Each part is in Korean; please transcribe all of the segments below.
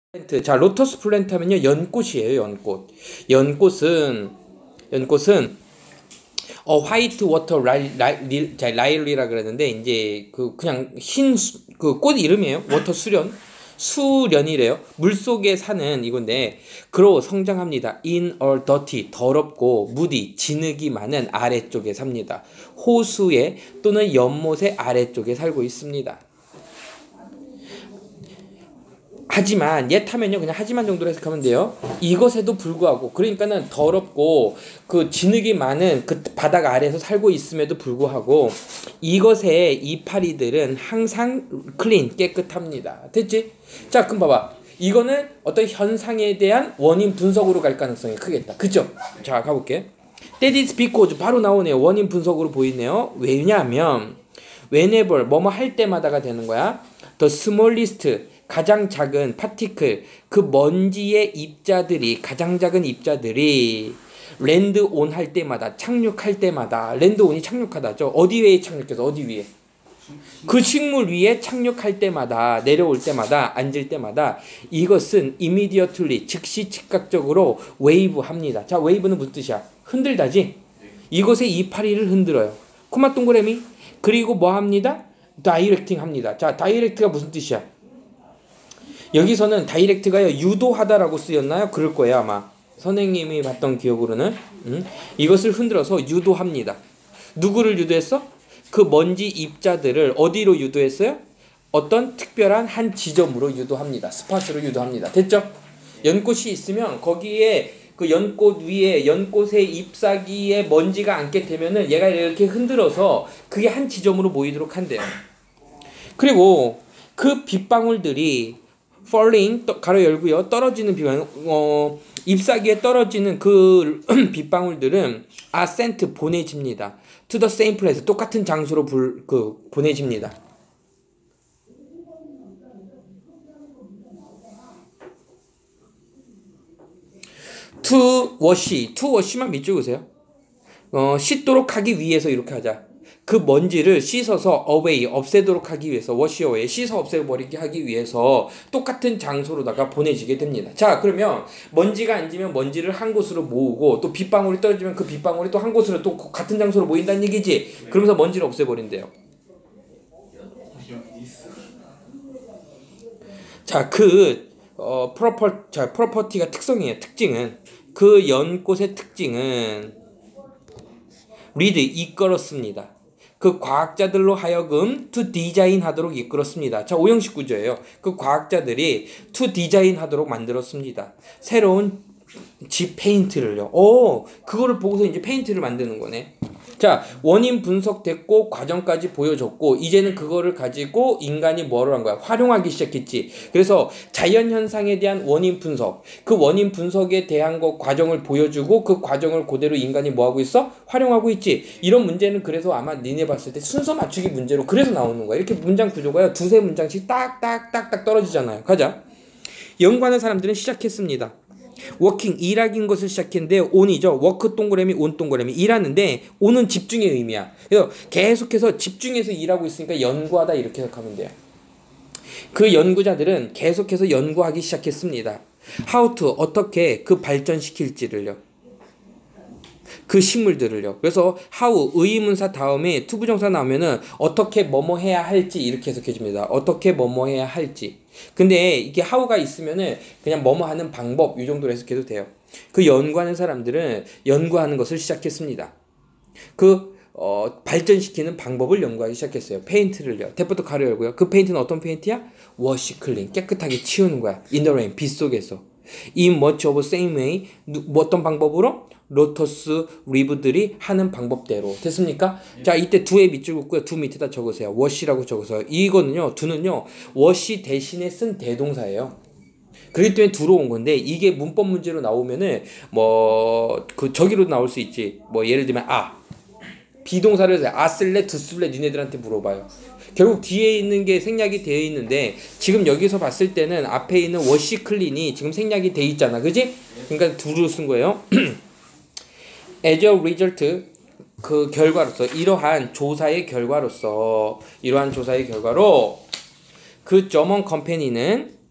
플랜트. 자, 로터스 플랜트 하면요, 연꽃이에요, 연꽃. 연꽃은 화이트 워터 라일리라 그랬는데, 이제 그냥 그 꽃 이름이에요. 워터 수련이래요. 물 속에 사는 이건데, 그로 성장합니다. in a dirty, 더럽고 무디, 진흙이 많은 아래쪽에 삽니다. 호수에 또는 연못의 아래쪽에 살고 있습니다. 하지만 옛 하면요, 그냥 하지만 정도로 해석하면 돼요. 이것에도 불구하고, 그러니까는 더럽고 그 진흙이 많은 그 바닥 아래에서 살고 있음에도 불구하고 이것의 이파리들은 항상 클린, 깨끗합니다. 됐지? 자, 그럼 봐봐. 이거는 어떤 현상에 대한 원인 분석으로 갈 가능성이 크겠다. 그죠? 자, 가볼게. That is because 바로 나오네요. 원인 분석으로 보이네요. 왜냐하면 whenever 뭐뭐 할 때마다가 되는 거야. The smallest 가장 작은 파티클, 그 먼지의 입자들이, 가장 작은 입자들이 랜드 온 할 때마다, 착륙할 때마다, 랜드 온이 착륙하다죠. 어디 위에 착륙해서, 어디 위에? 그 식물 위에 착륙할 때마다, 내려올 때마다, 앉을 때마다 이것은 immediately, 즉시 즉각적으로 웨이브 합니다. 자, 웨이브는 무슨 뜻이야? 흔들다지? 이것의 이파리를 흔들어요. 코마 동그라미. 그리고 뭐 합니다? 다이렉팅 합니다. 자, 다이렉트가 무슨 뜻이야? 여기서는 다이렉트가요, 유도하다라고 쓰였나요? 그럴 거예요, 아마. 선생님이 봤던 기억으로는. 이것을 흔들어서 유도합니다. 누구를 유도했어? 그 먼지 입자들을 어디로 유도했어요? 어떤 특별한 한 지점으로 유도합니다. 스팟으로 유도합니다. 됐죠? 연꽃이 있으면 거기에 그 연꽃 위에 연꽃의 잎사귀에 먼지가 앉게 되면은 얘가 이렇게 흔들어서 그게 한 지점으로 모이도록 한대요. 그리고 그 빗방울들이 falling 가로 열고요. 떨어지는 빗방울, 잎사귀에 떨어지는 그 빗방울들은 are sent 보내집니다. to the same place 똑같은 장소로 보내집니다. to wash만 밑줄 그으세요. 씻도록 하기 위해서 이렇게 하자. 그 먼지를 씻어서 away, 없애도록 하기 위해서, wash away, 씻어 없애버리게 하기 위해서 똑같은 장소로다가 보내지게 됩니다. 자, 그러면 먼지가 앉으면 먼지를 한 곳으로 모으고, 또 빗방울이 떨어지면 그 빗방울이 또 한 곳으로 또 같은 장소로 모인다는 얘기지. 그러면서 먼지를 없애버린대요. 자, 프로퍼티가 특성이에요. 특징은, 그 연꽃의 특징은 리드, 이끌었습니다. 그 과학자들로 하여금 to design 하도록 이끌었습니다. 자, 오형식 구조예요. 그 과학자들이 to design 하도록 만들었습니다. 새로운 집 페인트를요. 그거를 보고서 이제 페인트를 만드는 거네. 자, 원인 분석됐고 과정까지 보여줬고 이제는 그거를 가지고 인간이 뭐를 한 거야? 활용하기 시작했지. 그래서 자연현상에 대한 원인 분석, 그 원인 분석에 대한 거 과정을 보여주고 그 과정을 그대로 인간이 뭐하고 있어? 활용하고 있지. 이런 문제는 그래서 아마 니네 봤을 때 순서 맞추기 문제로 그래서 나오는 거야. 이렇게 문장 구조가요, 두세 문장씩 딱딱딱딱 떨어지잖아요. 가자. 연구하는 사람들은 시작했습니다. 워킹, 일하긴 것을 시작했는데 on이죠. 워크 동그라미 온 동그라미 일하는데 on은 집중의 의미야. 그래서 계속해서 집중해서 일하고 있으니까 연구하다 이렇게 해석하면 돼요. 그 연구자들은 계속해서 연구하기 시작했습니다. how to, 어떻게 그 발전시킬지를요. 그 식물들을요. 그래서 how, 의문사 다음에 투부정사 나오면은 어떻게 뭐뭐 해야 할지 이렇게 해석해줍니다. 어떻게 뭐뭐 해야 할지. 근데 이게 how가 있으면은 그냥 뭐뭐 하는 방법 이 정도로 해석해도 돼요. 그 연구하는 사람들은 연구하는 것을 시작했습니다. 발전시키는 방법을 연구하기 시작했어요. 페인트를요. 대포도 가로 열고요. 그 페인트는 어떤 페인트야? 워시 클린, 깨끗하게 치우는 거야. in the rain, 빗 속에서. in much of the same way, 어떤 방법으로? 로터스 리브들이 하는 방법대로. 됐습니까? 자, 이때 두에 밑줄 긋고요. 두 밑에다 적으세요. 워시라고 적어서. 이거는요, 두는요, 워시 대신에 쓴 대동사예요. 그렇기 때문에 두로 온 건데, 이게 문법 문제로 나오면은, 저기로 나올 수 있지. 예를 들면, 비동사를 쓸래, 두 쓸래, 니네들한테 물어봐요. 결국 뒤에 있는 게 생략이 되어 있는데, 지금 여기서 봤을 때는 앞에 있는 워시 클린이 지금 생략이 되어 있잖아. 그지? 그러니까 두로 쓴 거예요. as a result, 그 결과로서, 이러한 조사의 결과로 그 저먼 컴퍼니는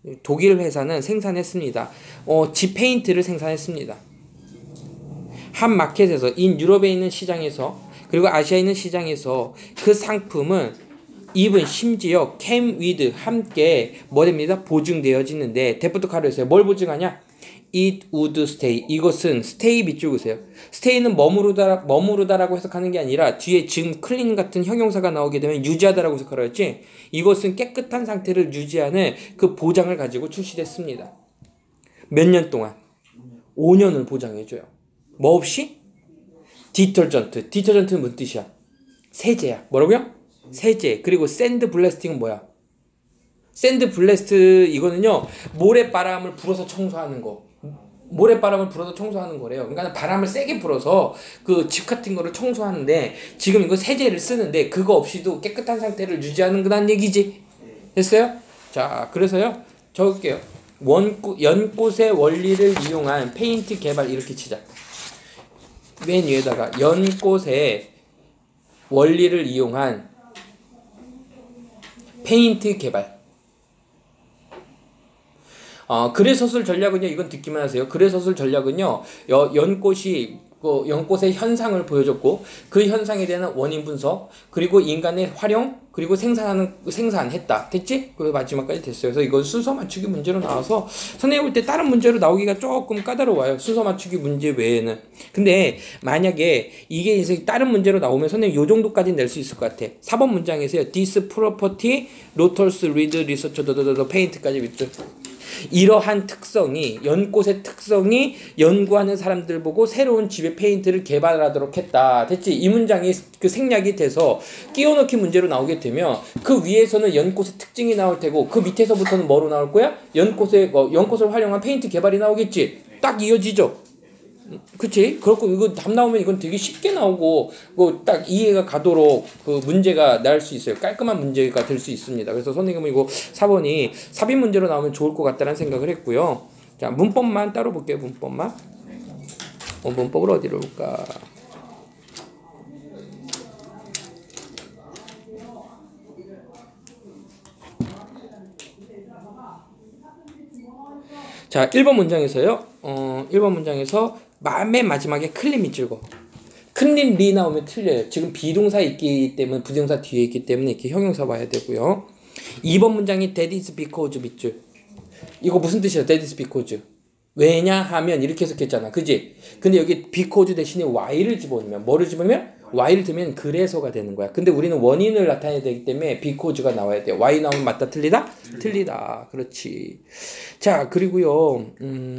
독일 회사는 생산했습니다. 지페인트를 생산했습니다. 한 마켓에서 유럽에 있는 시장에서 그리고 아시아에 있는 시장에서 그 상품은 even 심지어 came with 함께 뭐 됩니다? 보증되어지는데 데프트 카르에서요. 뭘 보증하냐? It would stay. 이것은 stay 밑줄 그으세요. stay는 머무르다라고 해석하는 게 아니라 뒤에 지금 clean 같은 형용사가 나오게 되면 유지하다라고 해석하라 했지. 이것은 깨끗한 상태를 유지하는 그 보장을 가지고 출시됐습니다. 몇 년 동안? 5년을 보장해줘요. 뭐 없이? 디터전트. 디터전트는 무슨 뜻이야? 세제야. 뭐라고요? 세제. 그리고 샌드 블래스팅은 뭐야? 샌드 블래스트 이거는요. 모래바람을 불어서 청소하는 거. 모래바람을 불어서 청소하는 거래요. 그러니까 바람을 세게 불어서 그 집 같은 거를 청소하는데 지금 이거 세제를 쓰는데 그거 없이도 깨끗한 상태를 유지하는 거란 얘기지. 됐어요? 자, 그래서요. 적을게요. 연꽃의 원리를 이용한 페인트 개발 이렇게 치자. 맨 위에다가 연꽃의 원리를 이용한 페인트 개발. 글의서술 전략은요, 이건 듣기만 하세요. 글의서술 전략은요, 연꽃의 현상을 보여줬고, 그 현상에 대한 원인 분석, 그리고 인간의 활용, 그리고 생산했다. 됐지? 그리고 마지막까지 됐어요. 그래서 이건 순서 맞추기 문제로 나와서, 선생님 볼 때 다른 문제로 나오기가 조금 까다로워요. 순서 맞추기 문제 외에는. 근데, 만약에 이게 이제 다른 문제로 나오면 선생님 요 정도까지는 낼 수 있을 것 같아. 4번 문장에서요, This property, Rotters read research, paint까지 밑줄. 이러한 특성이 연꽃의 특성이 연구하는 사람들 보고 새로운 집의 페인트를 개발하도록 했다. 됐지? 이 문장이 그 생략이 돼서 끼워넣기 문제로 나오게 되면 그 위에서는 연꽃의 특징이 나올 테고 그 밑에서부터는 뭐로 나올 거야? 연꽃을 활용한 페인트 개발이 나오겠지? 딱 이어지죠? 그치? 그렇고 이거 답 나오면 이건 되게 쉽게 나오고 딱 이해가 가도록 그 문제가 날 수 있어요. 깔끔한 문제가 될 수 있습니다. 그래서 선생님은 이거 4번이 삽입 문제로 나오면 좋을 것 같다는 생각을 했고요. 자, 문법만 따로 볼게요. 문법만. 문법을 어디로 볼까? 자, 1번 문장에서요. 1번 문장에서 맨 마지막에 클린 밑줄고 클린 리 나오면 틀려요. 지금 비동사 있기 때문에 부정사 뒤에 있기 때문에 이렇게 형용사 봐야 되고요. 2번 문장이 that is because 밑줄. 이거 무슨 뜻이야? that is because. 왜냐하면 이렇게 해석했잖아. 그지? 근데 여기 because 대신에 why를 집어넣으면 뭐를 집어넣으면? why를 넣으면 그래서가 되는 거야. 근데 우리는 원인을 나타내야 되기 때문에 because가 나와야 돼. why 나오면 맞다 틀리다? 틀리다. 그렇지. 자, 그리고요.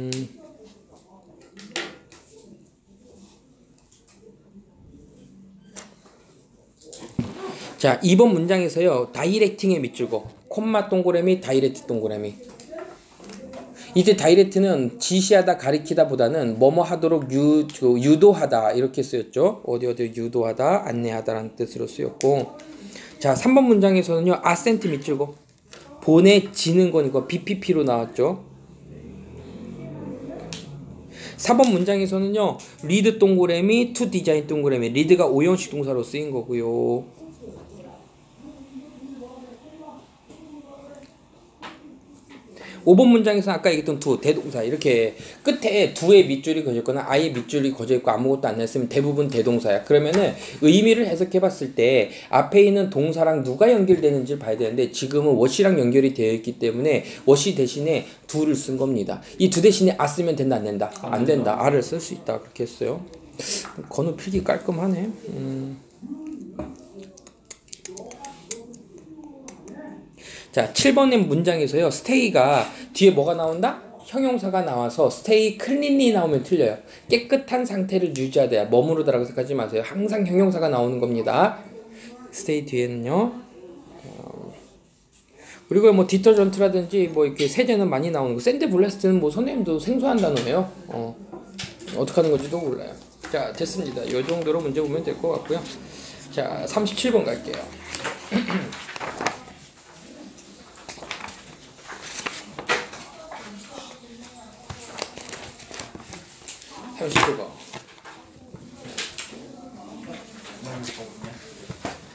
자, 2번 문장에서요. 다이렉팅에 밑줄고 콤마 동그라미 다이렉트 동그라미. 이제 다이렉트는 지시하다 가리키다 보다는 뭐뭐 하도록 유도하다 이렇게 쓰였죠. 어디 유도하다 안내하다라는 뜻으로 쓰였고, 자 3번 문장에서는요. 아센트 밑줄고 보내지는 거니까 BPP로 나왔죠. 4번 문장에서는요. 리드 동그라미 투 디자인 동그라미. 리드가 오형식 동사로 쓰인 거고요. 5번 문장에서 아까 얘기했던 두, 대동사 이렇게 끝에 두의 밑줄이 거졌거나 아예 밑줄이 거져있고 아무것도 안 냈으면 대부분 대동사야. 그러면은 의미를 해석해 봤을 때 앞에 있는 동사랑 누가 연결되는지를 봐야 되는데 지금은 what이랑 연결이 되어 있기 때문에 what 대신에 do를 쓴 겁니다. 이 두 대신에 아 쓰면 된다 안 된다? 안 된다. a를 쓸 수 있다. 그렇게 했어요. 건우 필기 깔끔하네. 자, 7번의 문장에서요. stay가 뒤에 뭐가 나온다? 형용사가 나와서 stay cleanly 나오면 틀려요. 깨끗한 상태를 유지하다. 머무르다라고 생각하지 마세요. 항상 형용사가 나오는 겁니다. stay 뒤에는요. 그리고 뭐 디터전트라든지 뭐 이렇게 세제는 많이 나오는 거. 샌드 블래스트는 뭐 선생님도 생소한 단어예요. 어떻게 하는 건지도 몰라요. 자, 됐습니다. 이 정도로 문제 보면 될 것 같고요. 자, 37번 갈게요. 37번.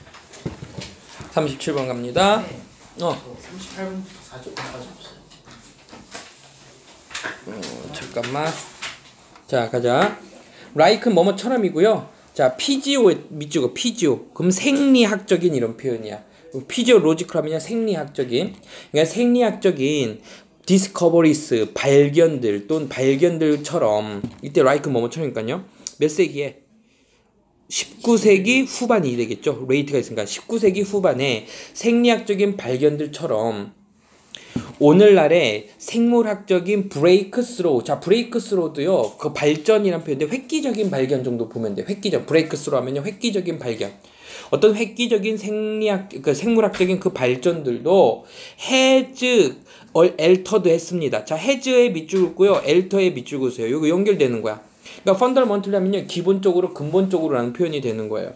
37번 갑니다. 38번 4조 없어요. 잠깐만. 자, 가자. like는 뭐뭐처럼이고요. 자, 피지오 밑주고 피지오. 그럼 생리학적인 이런 표현이야. 피지오로지컬하면 생리학적인. 그러니까 생리학적인 디스커버리스 발견들 또는 발견들처럼 이때 like는 뭐뭐처럼이니까요. 몇 세기에 19세기 후반이 되겠죠. 레이트가 있으니까 19세기 후반에 생리학적인 발견들처럼 오늘날의 생물학적인 브레이크스로우. 자, 브레이크스로우도요. 그 발전이란 표현인데 획기적인 발견 정도 보면 돼. 획기적. 브레이크스로우 하면요. 획기적인 발견. 어떤 획기적인 생물학적인 그 발전들도 해즈 엘터드 했습니다. 자, 해즈의 밑줄 긋고요. 엘터의 밑줄 그으세요. 이거 연결되는 거야. 그러니까 펀더먼털리 하면요. 기본적으로 근본적으로라는 표현이 되는 거예요.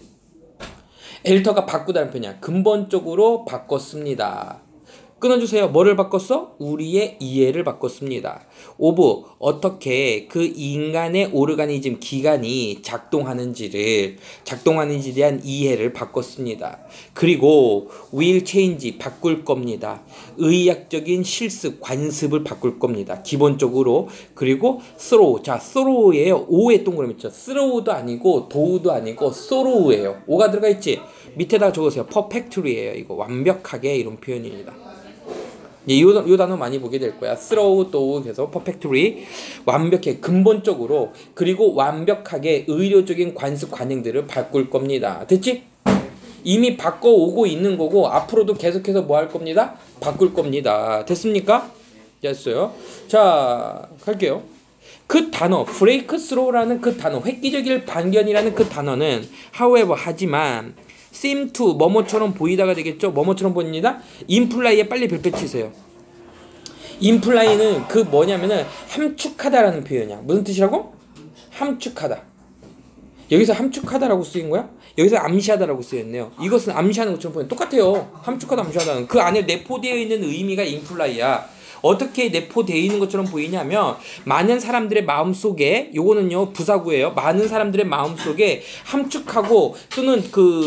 엘터가 바꾸다는 표현이야. 근본적으로 바꿨습니다. 끊어주세요. 뭐를 바꿨어? 우리의 이해를 바꿨습니다. 오브 어떻게 그 인간의 오르가니즘 기관이 작동하는지에 대한 이해를 바꿨습니다. 그리고 will change 바꿀 겁니다. 의학적인 실습 관습을 바꿀 겁니다. 기본적으로. 그리고 through. 자, throw예요. 오의 동그라미 있죠. throw도 아니고 도우도 아니고 throw예요. 오가 들어가 있지. 밑에다 적으세요. perfectly예요. 이거 완벽하게 이런 표현입니다. 이 단어 많이 보게 될 거야. through 또 계속 perfectly 완벽해 근본적으로 그리고 완벽하게 의료적인 관습 관행들을 바꿀 겁니다. 됐지? 이미 바꿔오고 있는 거고 앞으로도 계속해서 뭐 할 겁니다? 바꿀 겁니다. 됐습니까? 됐어요. 자, 갈게요. 그 단어 breakthrough라는 그 단어 획기적인 발견이라는 그 단어는 however 하지만 seem to 뭐뭐처럼 보이다가 되겠죠. 뭐뭐처럼 보입니다. imply에 빨리 별표 치세요. imply는 그 뭐냐면은 함축하다라는 표현이야. 무슨 뜻이라고? 함축하다. 여기서 함축하다라고 쓰인 거야? 여기서 암시하다라고 쓰였네요. 이것은 암시하는 것처럼 보이는 똑같아요. 함축하다 암시하다는 그 안에 내포되어 있는 의미가 imply야. 어떻게 내포되어 있는 것처럼 보이냐면 많은 사람들의 마음속에 요거는요 부사구예요. 많은 사람들의 마음속에 함축하고 또는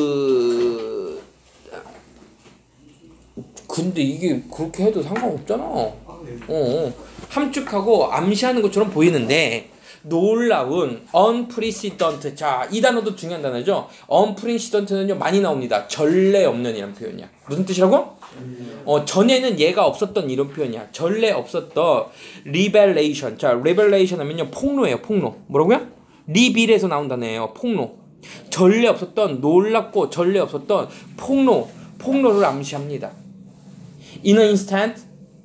근데 이게 그렇게 해도 상관없잖아. 함축하고 암시하는 것처럼 보이는데 놀라운 unprecedented. 자, 이 단어도 중요한 단어죠. unprecedented는요 많이 나옵니다. 전례 없는 이런 표현이야. 무슨 뜻이라고? 전에는 예가 없었던 이런 표현이야. 전례 없었던 revelation. 자, revelation 하면요 폭로예요. 폭로. 뭐라고요? 리빌에서 나온 단어예요. 폭로. 전례 없었던 놀랍고 전례 없었던 폭로를 암시합니다. In an instant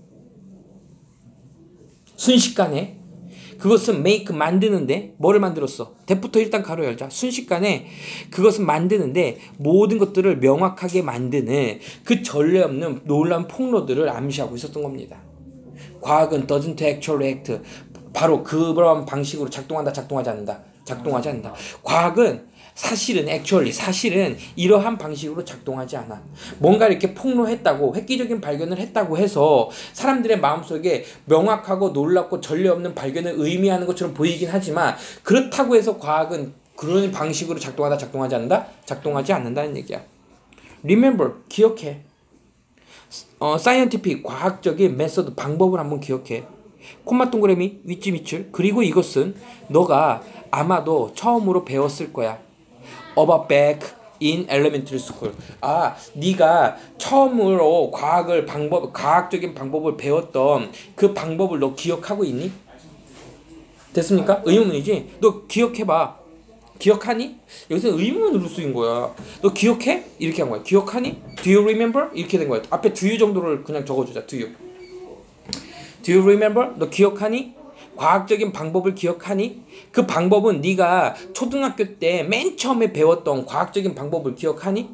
순식간에 그것은 make 만드는데 뭐를 만들었어? 대부터 일단 가로 열자. 순식간에 그것은 만드는데 모든 것들을 명확하게 만드는 그 전례 없는 놀라운 폭로들을 암시하고 있었던 겁니다. 과학은 doesn't actually act. 바로 그런 방식으로 작동하지 않는다. 과학은 사실은 이러한 방식으로 작동하지 않아. 뭔가 이렇게 폭로했다고 획기적인 발견을 했다고 해서 사람들의 마음속에 명확하고 놀랍고 전례 없는 발견을 의미하는 것처럼 보이긴 하지만 그렇다고 해서 과학은 그런 방식으로 작동하지 않는다는 얘기야. Remember, 기억해. scientific, 과학적인 메소드, 방법을 한번 기억해. 콤마 동그라미, 윗줄 밑줄. 그리고 이것은 너가 아마도 처음으로 배웠을 거야. About back in elementary school. 네가 처음으로 과학적인 방법을 배웠던 그 방법을 너 기억하고 있니? 됐습니까? 의문문이지? 너 기억해봐. 기억하니? 여기서 의문으로 쓰인 거야. 너 기억해? 이렇게 한 거야. 기억하니? Do you remember? 이렇게 된 거야. 앞에 do you 정도를 그냥 적어주자. Do you remember? 너 기억하니? 과학적인 방법을 기억하니? 그 방법은 네가 초등학교 때 맨 처음에 배웠던 과학적인 방법을 기억하니?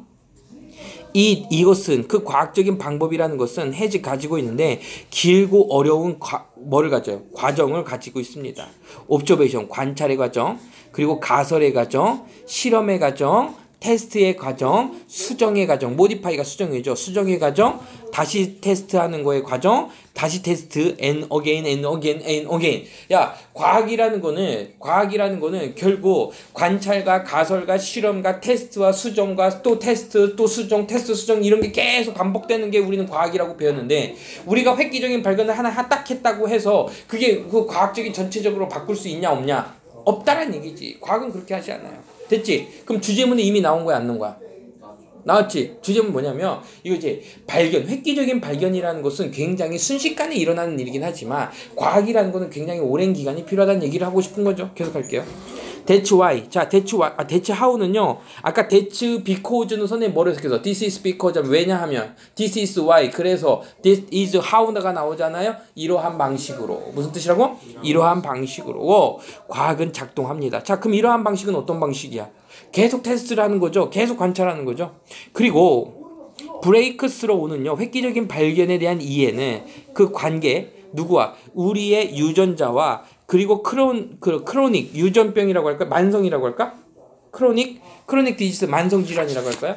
이것은 그 과학적인 방법이라는 것은 가지고 있는데 길고 어려운 뭐를 가져요? 과정을 가지고 있습니다. 옵저베이션, 관찰의 과정, 그리고 가설의 과정, 실험의 과정, 테스트의 과정, 수정의 과정, 모디파이가 수정이죠. 수정의 과정, 다시 테스트하는 거의 과정, 다시 테스트, and again, and again, and again. 야, 과학이라는 거는 결국 관찰과 가설과 실험과 테스트와 수정과 또 테스트, 또 수정, 테스트, 수정 이런 게 계속 반복되는 게 우리는 과학이라고 배웠는데 우리가 획기적인 발견을 하나 딱 했다고 해서 그게 그 과학적인 전체적으로 바꿀 수 있냐 없냐? 없다란 얘기지. 과학은 그렇게 하지 않아요. 됐지? 그럼 주제문은 이미 나온 거야, 안 나온 거야? 나왔지? 주제문 뭐냐면 이거지. 발견, 획기적인 발견이라는 것은 굉장히 순식간에 일어나는 일이긴 하지만 과학이라는 것은 굉장히 오랜 기간이 필요하다는 얘기를 하고 싶은 거죠. 계속할게요. That's why. 자, that's why. that's how는요. 아까 that's because는 선생님 뭐로 해석해서 this is because 왜냐하면 this is why. 그래서 this is how가 나오잖아요. 이러한 방식으로. 무슨 뜻이라고? 이러한 방식으로 과학은 작동합니다. 자, 그럼 이러한 방식은 어떤 방식이야? 계속 테스트를 하는 거죠. 계속 관찰하는 거죠. 그리고 브레이크스로우는요. 획기적인 발견에 대한 이해는 그 관계 누구와 우리의 유전자와 그리고 크로닉 유전병이라고 할까? 만성이라고 할까? 크로닉 디지스 만성질환이라고 할까요?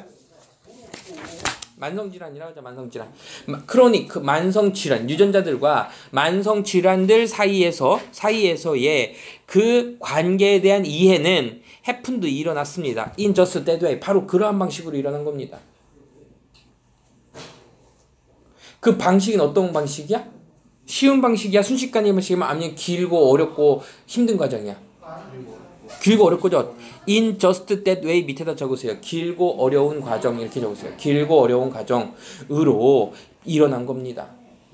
만성질환이라고 하자. 만성질환. 크로닉 그 만성질환 유전자들과 만성질환들 사이에서의 그 관계에 대한 이해는 happened 일어났습니다. in just that way. 바로 그러한 방식으로 일어난 겁니다. 그 방식은 어떤 방식이야? 쉬운 방식이야? 순식간의 방식이면 아니면 길고 어렵고 힘든 과정이야? 길고 어렵고죠. in just that way 밑에다 적으세요. 길고 어려운 과정 이렇게 적으세요. 길고 어려운 과정으로 일어난 겁니다.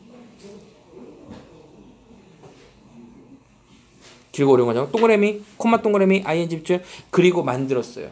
길고 어려운 과정. 동그라미, 콤마 동그라미, ing 붙여 그리고 만들었어요.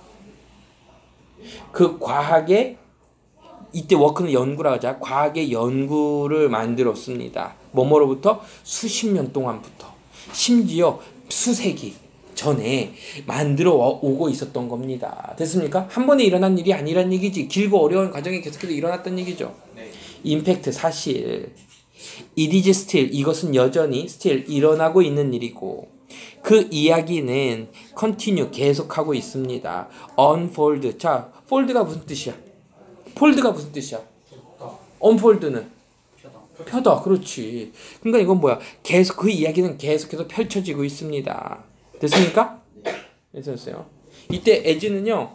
그 과학의 이때 워크는 연구라 하자. 과학의 연구를 만들었습니다. 뭐뭐로부터? 수십 년 동안부터. 심지어 수세기 전에 만들어 오고 있었던 겁니다. 됐습니까? 한 번에 일어난 일이 아니란 얘기지. 길고 어려운 과정이 계속해서 일어났던 얘기죠. 네. 임팩트 사실. It is still 이것은 여전히 still 일어나고 있는 일이고 그 이야기는 continue 계속하고 있습니다. unfold. 자, fold가 무슨 뜻이야? 폴드가 무슨 뜻이야? unfold는 펴다. 그렇지. 그러니까 이건 뭐야? 계속 그 이야기는 계속해서 펼쳐지고 있습니다. 됐습니까? 됐어요. 이때 as는요.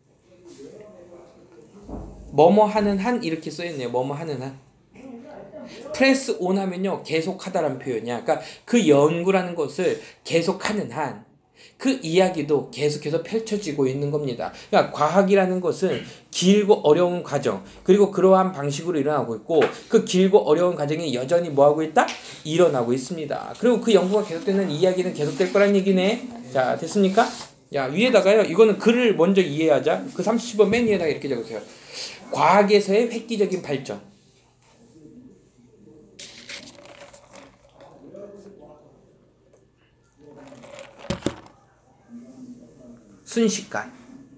뭐뭐 하는 한 이렇게 써있네요. 뭐뭐 하는 한. press on 하면요. 계속하다라는 표현이야. 그러니까 그 연구라는 것을 계속하는 한 그 이야기도 계속해서 펼쳐지고 있는 겁니다. 그러니까 과학이라는 것은 길고 어려운 과정 그리고 그러한 방식으로 일어나고 있고 그 길고 어려운 과정이 여전히 뭐하고 있다? 일어나고 있습니다. 그리고 그 연구가 계속되는 이야기는 계속될 거란 얘기네. 자, 됐습니까? 야, 위에다가요. 이거는 글을 먼저 이해하자. 그 30번 맨 위에다가 이렇게 적으세요. 과학에서의 획기적인 발전. 순식간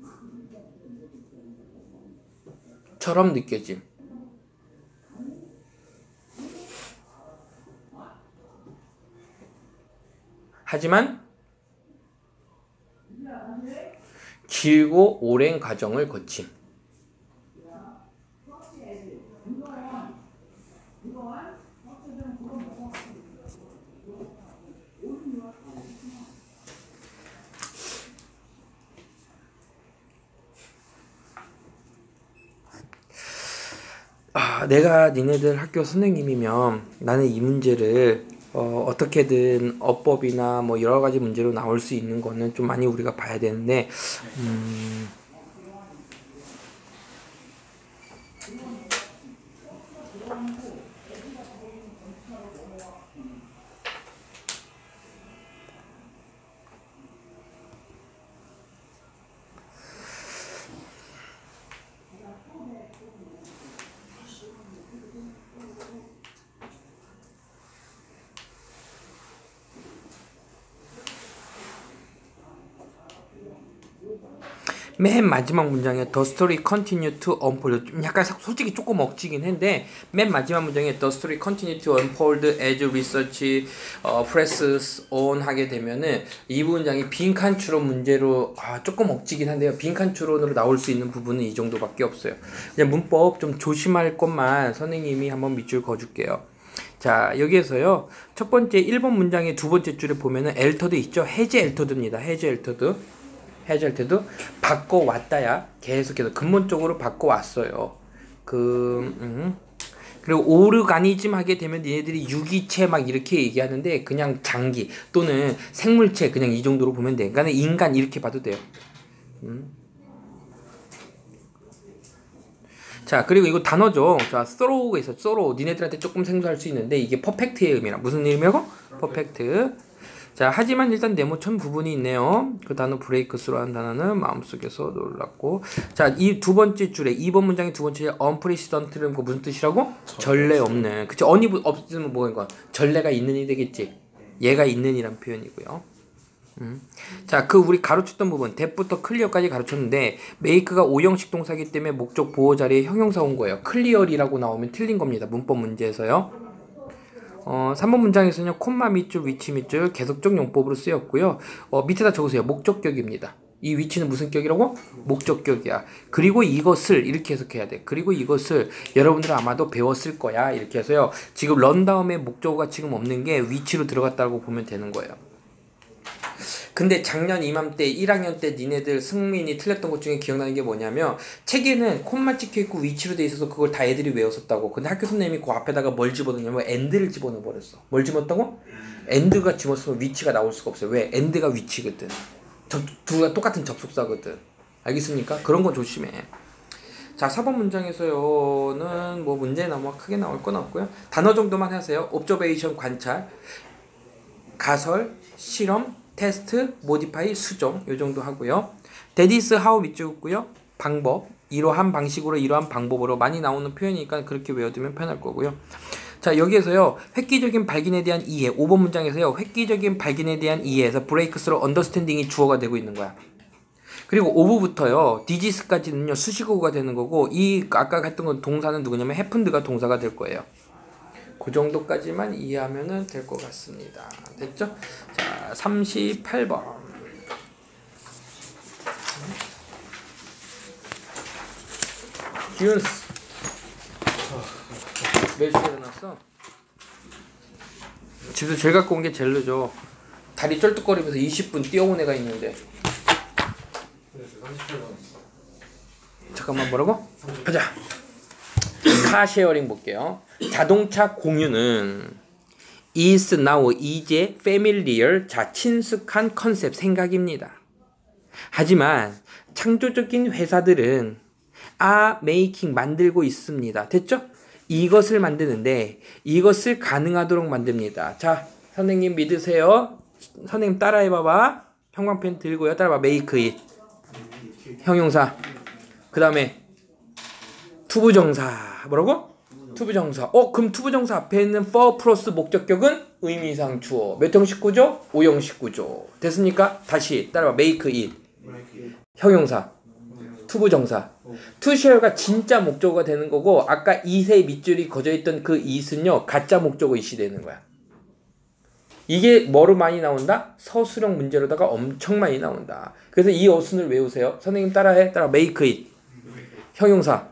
처럼 느껴짐. 하지만 길고 오랜 과정을 거침. 내가 니네들 학교 선생님이면 나는 이 문제를 어떻게든 어법이나 뭐 여러 가지 문제로 나올 수 있는 거는 좀 많이 우리가 봐야 되는데 맨 마지막 문장에 The story continue to unfold 좀 약간 솔직히 조금 억지긴 한데 맨 마지막 문장에 The story continue to unfold as research presses on 하게 되면은 이 문장이 빈칸 추론 문제로 조금 억지긴 한데요. 빈칸 추론으로 나올 수 있는 부분은 이 정도밖에 없어요. 그냥 문법 좀 조심할 것만 선생님이 한번 밑줄 그어줄게요. 자, 여기에서요. 첫 번째 1번 문장의 두 번째 줄에 보면은 엘터드 있죠? 해제 엘터드입니다. 해제 엘터드. 해제 엘터드. 바꿔왔다야. 계속해서 근본적으로 바꿔왔어요. 그리고 오르가니즘 하게 되면 얘네들이 유기체 막 이렇게 얘기하는데 그냥 장기 또는 생물체 그냥 이 정도로 보면 돼. 그러니까 인간 이렇게 봐도 돼요. 자, 그리고 이거 단어죠. 자, sorrow가 있어. sorrow. 니네들한테 조금 생소할 수 있는데 이게 퍼펙트의 의미라. 무슨 의미라고? 퍼펙트. 자, 하지만 일단 네모천 부분이 있네요. 그 단어 브레이크스루라는 단어는 마음속에서 놀랐고. 자, 이 두 번째 줄에 2번 문장의 두 번째 줄에 unprecedent는 그 무슨 뜻이라고? 전례 없는. 그치? 언이 없으면 뭐인 전례가 있는이 되겠지. 얘가 있는이란 표현이고요. 자, 우리 가르쳤던 부분 that부터 클리어까지 가르쳤는데 make가 5형식 동사기 때문에 목적 보호 자리에 형용사 온 거예요. clear이라고 나오면 틀린 겁니다. 문법 문제에서요. 3번 문장에서는 콤마 밑줄, 위치 밑줄 계속적 용법으로 쓰였고요. 밑에다 적으세요. 목적격입니다. 이 위치는 무슨 격이라고? 목적격이야. 그리고 이것을 이렇게 해석해야 돼. 그리고 이것을 여러분들은 아마도 배웠을 거야. 이렇게 해서요. 지금 런 다음에 목적어가 지금 없는 게 위치로 들어갔다고 보면 되는 거예요. 근데 작년 이맘때 1학년 때 니네들 승민이 틀렸던 것 중에 기억나는 게 뭐냐면 책에는 콤마 찍혀있고 위치로 돼 있어서 그걸 다 애들이 외웠었다고. 근데 학교 선생님이 그 앞에다가 뭘 집어넣냐면 엔드를 집어넣어 버렸어. 뭘 집었다고? 엔드가 집었으면 위치가 나올 수가 없어요. 왜? 엔드가 위치거든. 두가 똑같은 접속사거든. 알겠습니까? 그런 거 조심해. 자, 4번 문장에서는 뭐 문제 너무 크게 나올 건 없고요. 단어 정도만 하세요. observation 관찰, 가설, 실험, 테스트, 모디파이, 수정 요 정도 하고요. that is how 밑줄고요. 방법, 이러한 방식으로 이러한 방법으로 많이 나오는 표현이니까 그렇게 외워두면 편할 거고요. 자, 여기에서요. 획기적인 발견에 대한 이해 5번 문장에서요. 획기적인 발견에 대한 이해에서 breakthrough understanding이 주어가 되고 있는 거야. 그리고 5부부터요. disease까지는요. 수식어가 되는 거고 이 아까 했던 건 동사는 누구냐면 happened가 동사가 될 거예요. 그 정도까지만 이해하면 될 것 같습니다. 됐죠? 자, 38번. 기운스. 몇 시에 일어났어? 집에서 제일 갖고 온 게 젤르죠. 다리 쩔뚝거리면서 20분 뛰어온 애가 있는데. 잠깐만 뭐라고? 가자. 카쉐어링 볼게요. 자동차 공유는 is now 이제 familiar 자 친숙한 컨셉 생각입니다. 하지만 창조적인 회사들은 are making 만들고 있습니다. 됐죠? 이것을 만드는데 이것을 가능하도록 만듭니다. 자, 선생님 믿으세요. 선생님 따라해봐봐. 형광펜 들고요. 따라봐. make it 형용사. 그 다음에 투부정사. 뭐라고? 투부정사. 그럼 투부정사 앞에 있는 for 플러스 목적격은 의미상 주어. 몇 형식 구조? 5형식 구조. 됐습니까? 다시 따라봐. make it 형용사. 투부정사. to share가 진짜 목적어가 되는 거고 아까 it의 밑줄이 거져있던 그 it은요 가짜 목적어 it이 되는 거야. 이게 뭐로 많이 나온다? 서술형 문제로다가 엄청 많이 나온다. 그래서 이 어순을 외우세요. 선생님 따라해. 따라 make it 형용사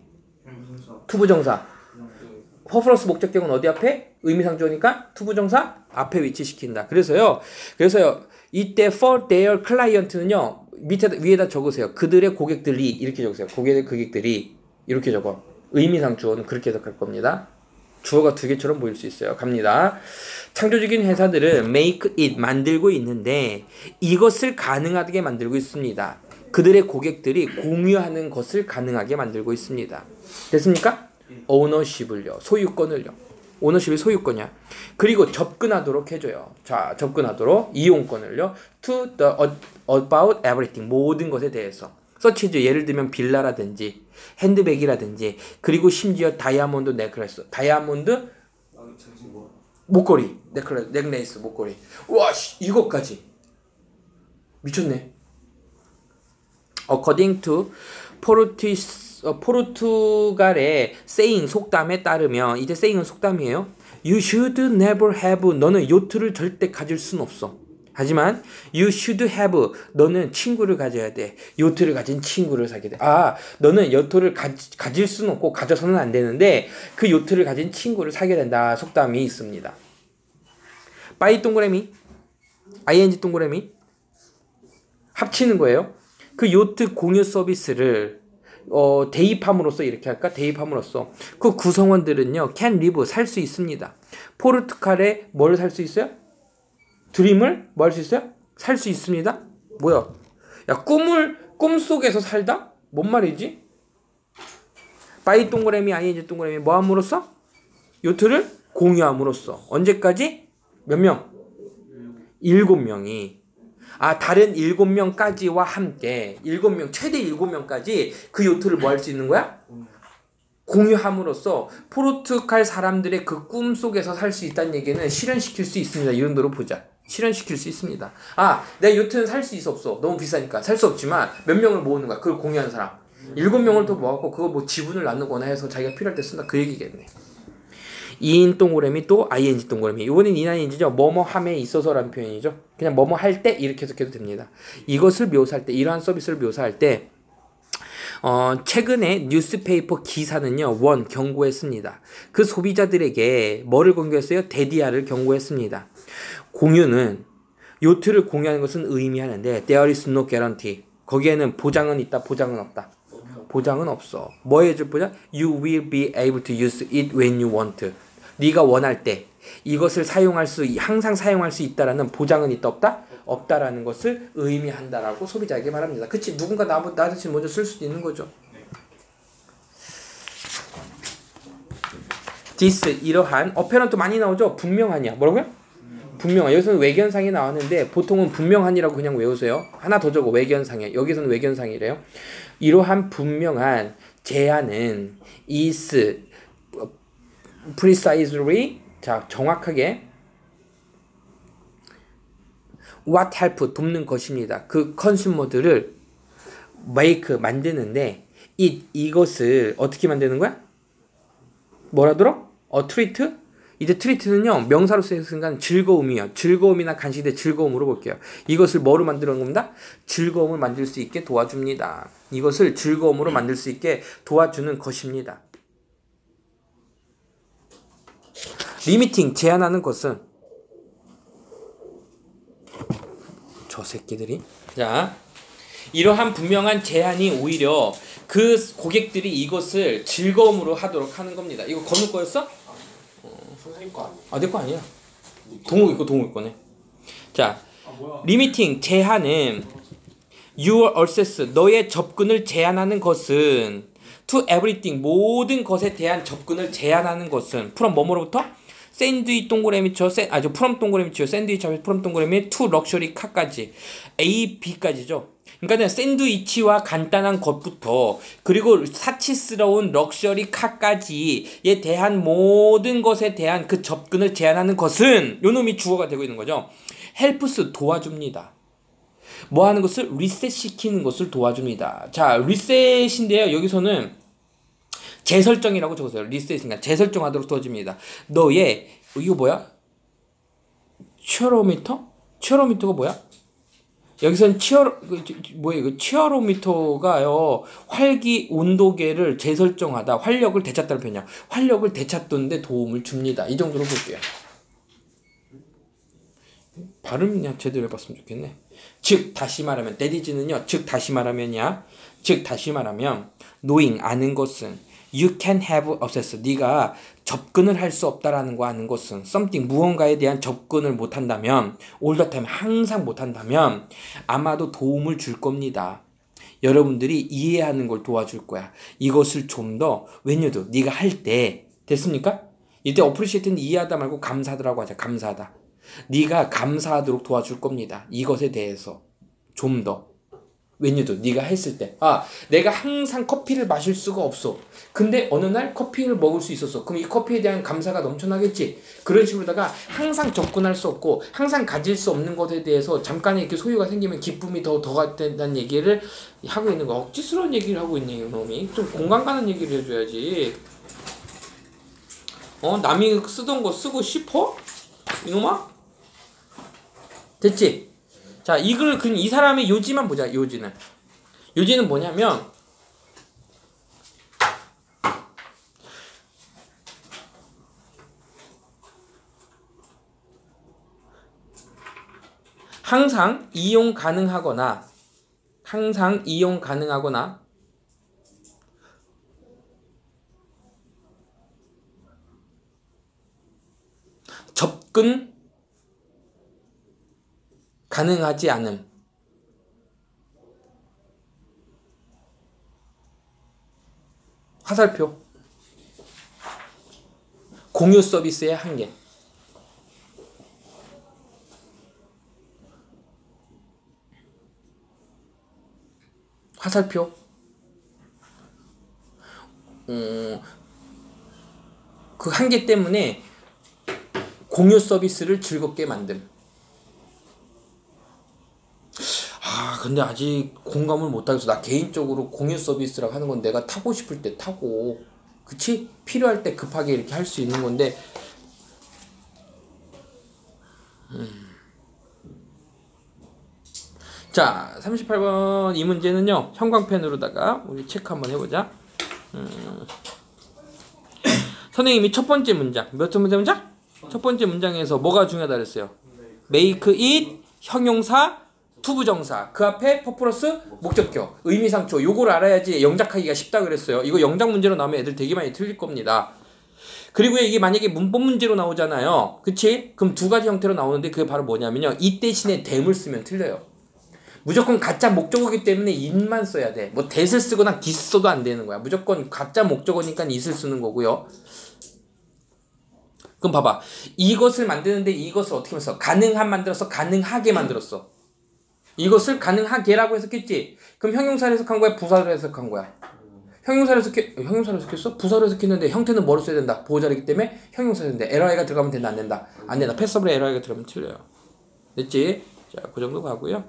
투부정사 for 플러스 목적격은 어디 앞에? 의미상 주어니까 투부정사 앞에 위치시킨다. 그래서요 이때 for their client는요 위에다 적으세요. 그들의 고객들이 이렇게 적으세요. 고객들이 이렇게 적어. 의미상 주어는 그렇게 해석할 겁니다. 주어가 두 개처럼 보일 수 있어요. 갑니다. 창조적인 회사들은 make it 만들고 있는데 이것을 가능하게 만들고 있습니다. 그들의 고객들이 공유하는 것을 가능하게 만들고 있습니다. 됐습니까? ownership을요. 소유권을요. 오너십이 소유권이야. 그리고 접근하도록 해줘요. 자, 접근하도록 이용권을요. to the about everything 모든 것에 대해서. 서치즈 예를 들면 빌라라든지 핸드백이라든지 그리고 심지어 다이아몬드 넥클래스, 다이아몬드 목걸이, 넥레이스 목걸이. 와, 이것까지 미쳤네. According to 포르투갈의 saying 속담에 따르면 이제 saying은 속담이에요. You should never have 너는 요트를 절대 가질 순 없어. 하지만 you should have 너는 친구를 가져야 돼. 요트를 가진 친구를 사게 돼. 아, 너는 요트를 가질 수는 없고 가져서는 안 되는데 그 요트를 가진 친구를 사게 된다. 속담이 있습니다. by 동그라미 ing 동그라미 합치는 거예요. 그 요트 공유 서비스를 대입함으로써 이렇게 할까? 대입함으로써 그 구성원들은요 can live 살 수 있습니다. 포르투갈에 뭘 살 수 있어요? 드림을 뭐 할 수 있어요? 살 수 있습니다. 뭐야? 야 꿈속에서 살다? 뭔 말이지? 바이 동그라미 ing 동그라미 뭐 함으로써? 요트를 공유함으로써 언제까지? 몇 명? 7명이 다른 7명까지와 함께 7명 최대 7명까지 그 요트를 뭐 할 수 있는 거야? 공유함으로써 포르투갈 사람들의 그 꿈속에서 살 수 있다는 얘기는 실현시킬 수 있습니다. 이 정도로 보자. 실현시킬 수 있습니다. 내 요트는 살 수 있어 없어? 너무 비싸니까 살 수 없지만 몇 명을 모으는 거야? 그걸 공유하는 사람 7명을 더 모아갖고 그거 뭐 지분을 나누거나 해서 자기가 필요할 때 쓴다 그 얘기겠네. 이인 동그라미 또 ing 동그라미 이거는 인ing이죠. 뭐뭐함에 있어서라는 표현이죠. 그냥 뭐뭐 할 때 이렇게 해석해도 됩니다. 이것을 묘사할 때 이러한 서비스를 묘사할 때 최근에 뉴스페이퍼 기사는요 경고했습니다. 그 소비자들에게 뭐를 경고했어요? 데디아를 경고했습니다. 공유는 요트를 공유하는 것은 의미하는데 there is no guarantee 거기에는 보장은 있다 보장은 없다. 보장은 없어. 뭐 해줄 보장? You will be able to use it when you want. 네가 원할 때 이것을 항상 사용할 수 있다라는 보장은 있다 없다? 없다라는 것을 의미한다라고 소비자에게 말합니다. 그치? 누군가 나 대신 먼저 쓸 수도 있는 거죠. this 이러한 어페런트 많이 나오죠? 분명하냐. 뭐라고요? 분명한. 여기서는 외견상이 나왔는데 보통은 분명한이라고 그냥 외우세요. 하나 더 적어. 외견상이야. 여기서는 외견상이래요. 이러한 분명한 제한은 is precisely 정확하게 what help 돕는 것입니다. 그 컨슈머들을 make 만드는데 이것을 어떻게 만드는 거야? 뭐라더러? treat? 이제 트리트는요 명사로 쓰였으니까 즐거움이요. 즐거움이나 간식의 즐거움으로 볼게요. 이것을 뭐로 만드는 겁니다? 즐거움을 만들 수 있게 도와줍니다. 이것을 즐거움으로 만들 수 있게 도와주는 것입니다. 리미팅 제한하는 것은 저 새끼들이 이러한 분명한 제한이 오히려 그 고객들이 이것을 즐거움으로 하도록 하는 겁니다. 이거 건우 거였어? 선생님 거 아니야? 내 거 아니야. 동욱이 거네. 리미팅 제한은 your access 너의 접근을 제한하는 것은 to everything 모든 것에 대한 접근을 제한하는 것은 from 뭐뭐로부터 샌드위치 동그라미 from 동그라미 치요. 샌드위치 from 동그라미 to 럭셔리 카까지 A, B까지죠. 그러니까 샌드위치와 간단한 것부터 그리고 사치스러운 럭셔리 카까지에 대한 모든 것에 대한 그 접근을 제한하는 것은 요놈이 주어가 되고 있는 거죠. helps 도와줍니다. 뭐 하는 것을? 리셋 시키는 것을 도와줍니다. 리셋인데요. 여기서는 재설정이라고 적었어요. 리셋이니까 재설정하도록 도와줍니다. 너의 이거 뭐야? 치어로미터가 뭐야? 여기서는 치어로미터가요 활기 온도계를 재설정하다 활력을 되찾다는 표현이야. 활력을 되찾는데 도움을 줍니다. 이 정도로 볼게요. 발음 그냥 제대로 해봤으면 좋겠네. 즉 다시 말하면 다시 말하면 knowing 아는 것은 you can have access 네가 접근을 할 수 없다라는 거 아는 것은 something 무언가에 대한 접근을 못한다면 all the time 항상 못한다면 아마도 도움을 줄 겁니다. 여러분들이 이해하는 걸 도와줄 거야. 이것을 좀 더 when you do 네가 할 때 됐습니까? 이때 appreciate는 이해하다 말고 감사하다라고 하자. 네가 감사하도록 도와줄 겁니다. 이것에 대해서 좀 더 웬유도 네가 했을 때 내가 항상 커피를 마실 수가 없어. 근데 어느 날 커피를 먹을 수 있었어. 그럼 이 커피에 대한 감사가 넘쳐나겠지. 그런 식으로다가 항상 접근할 수 없고 항상 가질 수 없는 것에 대해서 잠깐의 이렇게 소유가 생기면 기쁨이 더가 된다는 얘기를 하고 있는 거. 억지스러운 얘기를 하고 있네 이놈이. 좀 공감 가는 얘기를 해줘야지. 남이 쓰던 거 쓰고 싶어? 이놈아? 됐지? 자, 그럼 이 사람의 요지만 보자, 요지는. 요지는 뭐냐면, 항상 이용 가능하거나, 접근 가능하지 않음. 화살표. 공유 서비스의 한계. 화살표. 그 한계 때문에 공유 서비스를 즐겁게 만듦. 근데 아직 공감을 못하겠어. 나 개인적으로 공유 서비스라고 하는 건 내가 타고 싶을 때 타고, 그치? 필요할 때 급하게 이렇게 할 수 있는 건데, 자, 38번 이 문제는요, 형광펜으로다가 우리 체크 한번 해보자. 선생님이 첫 번째 문장, 몇 번째 문장? 첫 번째 문장에서 뭐가 중요하다 그랬어요? make it, 형용사, 투부정사, 그 앞에 퍼플러스 목적격, 의미상초. 요걸 알아야지 영작하기가 쉽다 그랬어요. 이거 영작 문제로 나오면 애들 되게 많이 틀릴 겁니다. 그리고 이게 만약에 문법 문제로 나오잖아요. 그치? 그럼 두 가지 형태로 나오는데 그게 바로 뭐냐면요, 이 대신에 them을 쓰면 틀려요. 무조건 가짜 목적어기 때문에 it만 써야 돼. 뭐 that을 쓰거나 this 써도 안 되는 거야. 무조건 가짜 목적어니까 it을 쓰는 거고요. 그럼 봐봐. 이것을 만드는데 이것을 어떻게 해서 가능한 만들어서 가능하게 만들었어. 이것을 가능하게라고 해석했지. 그럼 형용사를 해석한 거야? 부사로 해석한 거야? 형용사로 해석했어? 부사로 해석했는데 형태는 뭐로 써야 된다? 보호자이기 때문에 형용사 되는데 LI가 들어가면 된다? 안 된다? 안 된다. 패서블에 LI가 들어가면 틀려요. 됐지? 자, 그 정도 가고요.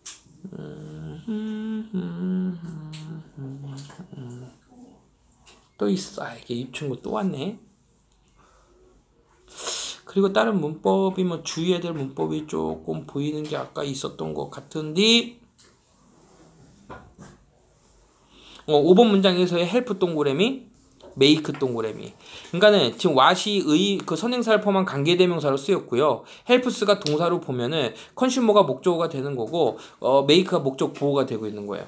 또 있어. 이게 입춘구 또 왔네. 그리고 다른 문법이 뭐 주의해야 될 문법이 조금 보이는 게 아까 있었던 것 같은데, 5번 문장에서의 헬프 동그라미, 메이크 동그라미. 그러니까는 지금 what이 그 선행사를 포함한 관계대명사로 쓰였고요. 헬프스가 동사로 보면은 컨슈머가 목적어가 되는 거고, 메이크가 목적 보호가 되고 있는 거예요.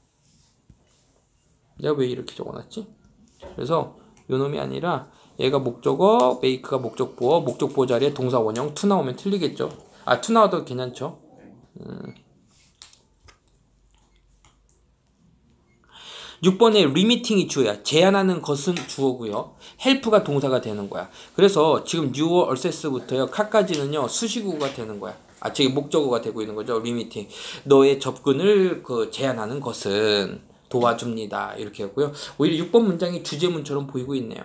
내가 왜 이렇게 적어놨지? 그래서 요놈이 아니라 얘가 목적어, 메이크가 목적 보호 자리에 동사 원형 to 나오면 틀리겠죠. to 나와도 괜찮죠. 6번에 리미팅이 주어야. 제한하는 것은 주어고요. 헬프가 동사가 되는 거야. 그래서 지금 your, access부터요 카까지는요 수식어가 되는 거야. 저기 목적어가 되고 있는 거죠. 리미팅. 너의 접근을 제한하는 것은 도와줍니다. 이렇게 했고요. 오히려 6번 문장이 주제문처럼 보이고 있네요.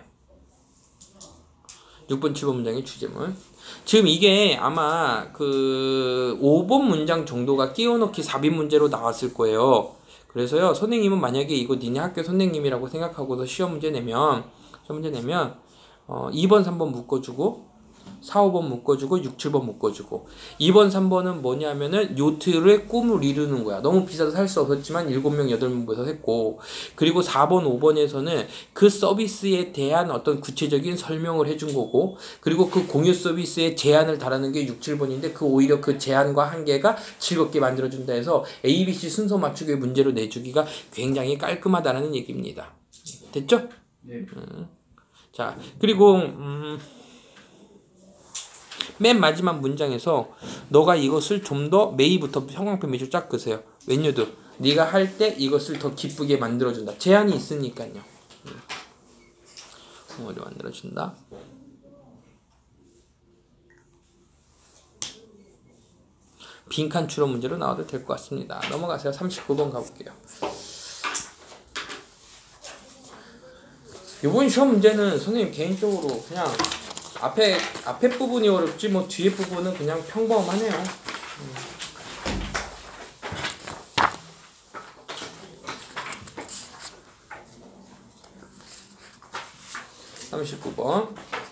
6번, 7번 문장이 주제문. 지금 이게 아마 5번 문장 정도가 끼워넣기 4빈 문제로 나왔을 거예요. 그래서요, 선생님은 만약에 이거 니네 학교 선생님이라고 생각하고서 시험 문제 내면 2번, 3번 묶어주고 4, 5번 묶어주고 6, 7번 묶어주고 2번, 3번은 뭐냐면은 요트의 꿈을 이루는 거야. 너무 비싸서 살 수 없었지만 7명, 8명 모여서 했고, 그리고 4번, 5번에서는 그 서비스에 대한 어떤 구체적인 설명을 해준 거고, 그리고 그 공유 서비스의 제한을 달하는 게 6, 7번인데 오히려 그 제한과 한계가 즐겁게 만들어준다 해서 ABC 순서 맞추기의 문제로 내주기가 굉장히 깔끔하다는 얘기입니다. 됐죠? 네. 자, 그리고 맨 마지막 문장에서 너가 이것을 좀 더 메이부터 형광펜 밑줄 쫙 그세요. 웬유도 네가 할 때 이것을 더 기쁘게 만들어준다. 제한이 있으니까요. 어디 만들어준다. 빈칸 추론 문제로 나와도 될 것 같습니다. 넘어가세요. 39번 가볼게요. 이번 시험 문제는 선생님 개인적으로 그냥 앞에 부분이 어렵지 뭐 뒤에 부분은 그냥 평범하네요. 39번.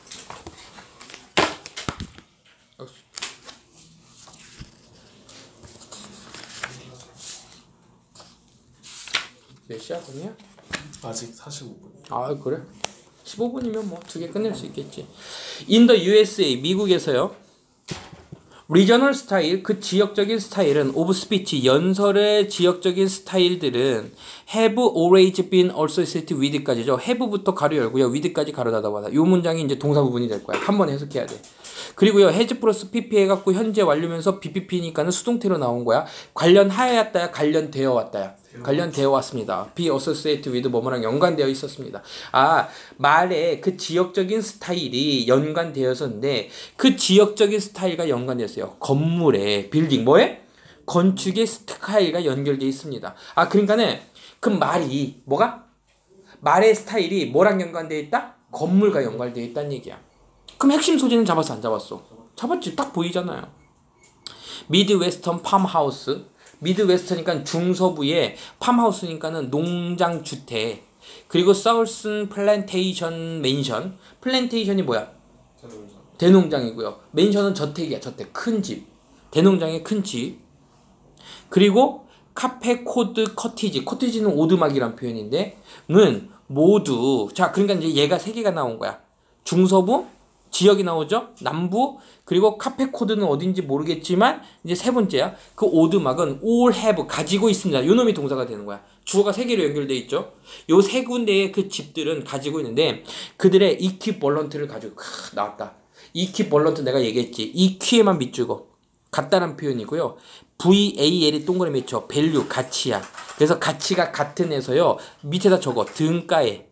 몇 시야, 분이야? 아직 45분. 아, 그래? 15분이면 뭐 두 개 끝낼 수 있겠지. In the USA, 미국에서요. 리저널 스타일, 그 지역적인 스타일은 오브 스피치, 연설의 지역적인 스타일들은 have always been associated with까지죠. have부터 가로 열고요. with까지 가로 닫아봐라. 이 문장이 이제 동사 부분이 될 거야. 한 번 해석해야 돼. 그리고요. has 플러스 pp 해갖고 현재 완료면서 BPP니까는 수동태로 나온 거야. 관련하였다야, 관련되어 왔다야. 관련되어 왔습니다. be associated with 뭐뭐랑 연관되어 있었습니다. 아, 말에 그 지역적인 스타일이 연관되었었는데 그 지역적인 스타일과 연관됐어요. 건물에, 빌딩, 뭐에? 건축의 스타일과 연결되어 있습니다. 아, 그러니까는 그 말이 뭐가? 말의 스타일이 뭐랑 연관되어 있다? 건물과 연관되어 있다는 얘기야. 그럼 핵심 소재는 잡았어, 안 잡았어? 잡았지. 딱 보이잖아요. 미드웨스턴 팜하우스. 미드웨스터니까 중서부에 팜하우스니까는 농장주택. 그리고 사울슨 플랜테이션 맨션. 플랜테이션이 뭐야? 대농장이고요. 맨션은 저택이야, 저택. 큰 집. 대농장의 큰 집. 그리고 카페코드 커티지. 커티지는 오두막이란 표현인데 는 모두 자, 그러니까 이제 얘가 세 개가 나온 거야. 중서부 지역이 나오죠. 남부 그리고 카페 코드는 어딘지 모르겠지만 이제 세 번째야. 그 오두막은 all have 가지고 있습니다. 요 놈이 동사가 되는 거야. 주어가 세 개로 연결돼 있죠. 요 세 군데의 그 집들은 가지고 있는데 그들의 이퀴벌런트를 가지고 나왔다. 이퀴벌런트 내가 얘기했지. 이퀴에만 밑주고 같다란 표현이고요. VAL이 동그라미 쳐. value 가치야. 그래서 가치가 같은 에서요. 밑에다 적어. 등가에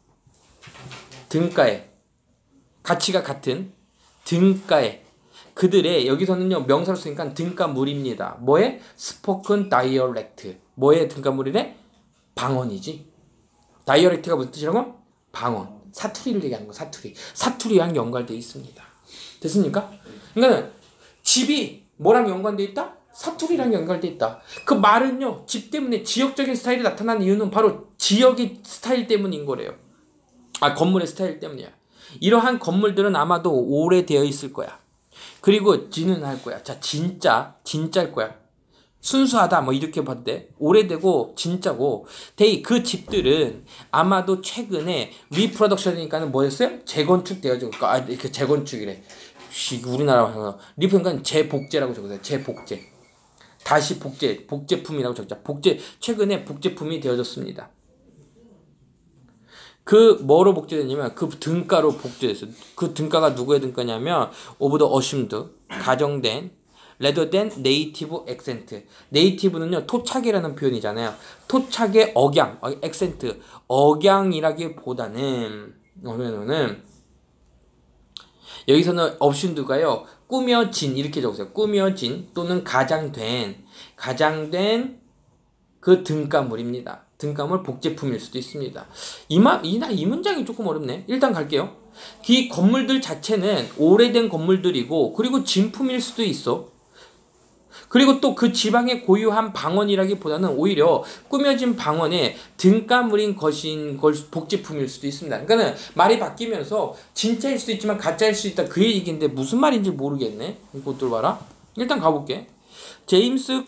가치가 같은 등가에 그들의 여기서는요 명사로 쓰니까 등가물입니다. 뭐의? 스포큰 다이얼렉트. 뭐의 등가물이래? 방언이지. 다이얼렉트가 무슨 뜻이라고? 방언. 사투리를 얘기하는 거. 사투리랑 연관되어 있습니다. 됐습니까? 그러니까 집이 뭐랑 연관되어 있다? 사투리랑 연관되어 있다. 그 말은요 집 때문에 지역적인 스타일이 나타난 이유는 바로 지역의 스타일 때문인 거래요. 아, 건물의 스타일 때문이야. 이러한 건물들은 아마도 오래되어 있을 거야. 그리고 진은할 거야. 자, 진짜일 거야. 순수하다 뭐 이렇게 봐도 돼. 오래되고 진짜고. 그 집들은 아마도 최근에 리프로덕션이니까는 뭐였어요? 재건축되어진 거. 아, 이렇게 재건축이래. 우리나라 리프니까 재복제라고 적었어요. 재복제. 다시 복제품이라고 적자. 최근에 복제품이 되어졌습니다. 그 뭐로 복제됐냐면 그 등가로 복제됐어요. 그 등가가 누구의 등가냐면 오브 더 어심드 가정된 rather than native accent. native는요 토착이라는 표현이잖아요. 토착의 억양, accent, 억양이라기보다는 여기서는 어심드가요 꾸며진 이렇게 적었어요. 꾸며진 또는 가장된 그 등가물입니다. 등가물 복제품일 수도 있습니다. 이 문장이 조금 어렵네. 일단 갈게요. 이 건물들 자체는 오래된 건물들이고 그리고 진품일 수도 있어. 그리고 또 그 지방의 고유한 방언이라기보다는 오히려 꾸며진 방언의 등가물인 것인 복제품일 수도 있습니다. 그러니까는 말이 바뀌면서 진짜일 수도 있지만 가짜일 수도 있다. 그 얘기인데 무슨 말인지 모르겠네. 이것들 봐라. 일단 가볼게. 제임스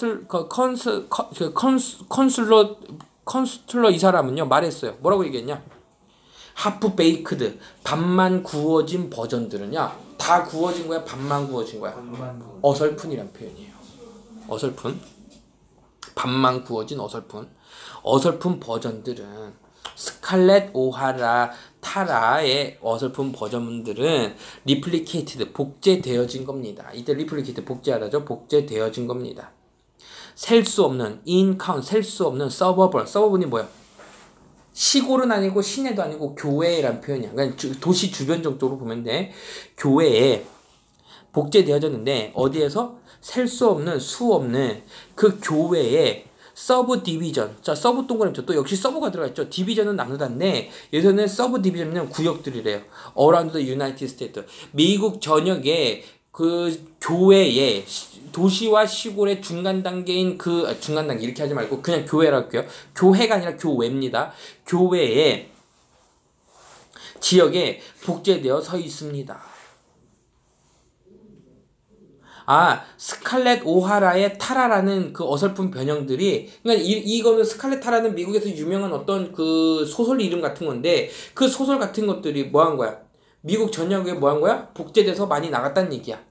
컨슬러 이 사람은요 말했어요. 뭐라고 얘기했냐? 하프 베이크드 반만 구워진 버전들은요 다 구워진 거야? 반만 구워진 거야? 어설픈이란 표현이에요. 어설픈 반만 구워진 어설픈 버전들은 스칼렛 오하라 타라의 어설픈 버전들은 리플리케이티드 복제되어진 겁니다. 이때 리플리케이티드 복제하다죠. 복제되어진 겁니다. 셀 수 없는 셀 수 없는 서버번이 뭐야? 시골은 아니고 시내도 아니고 교외란 표현이야. 그러니까 도시 주변 정도로 보면 돼. 교외에 복제되어졌는데 어디에서 셀 수 없는 수 없는 그 교회의 서브 디비전. 자, 서브 동그라미 또 역시 서브가 들어가 있죠. 디비전은 나누다인데 여기서는 서브 디비전은 구역들이래요. Around the United States. 미국 전역에 그 교회의 도시와 시골의 중간 단계인 중간 단계 이렇게 하지 말고 그냥 교회라고 할게요. 교회가 아니라 교회입니다. 교회의 지역에 복제되어 서 있습니다. 스칼렛 오하라의 타라라는 그 어설픈 변형들이, 그러니까 이거는 스칼렛 타라는 미국에서 유명한 어떤 그 소설 이름 같은 건데, 그 소설 같은 것들이 뭐 한 거야? 미국 전역에 뭐 한 거야? 복제돼서 많이 나갔다는 얘기야.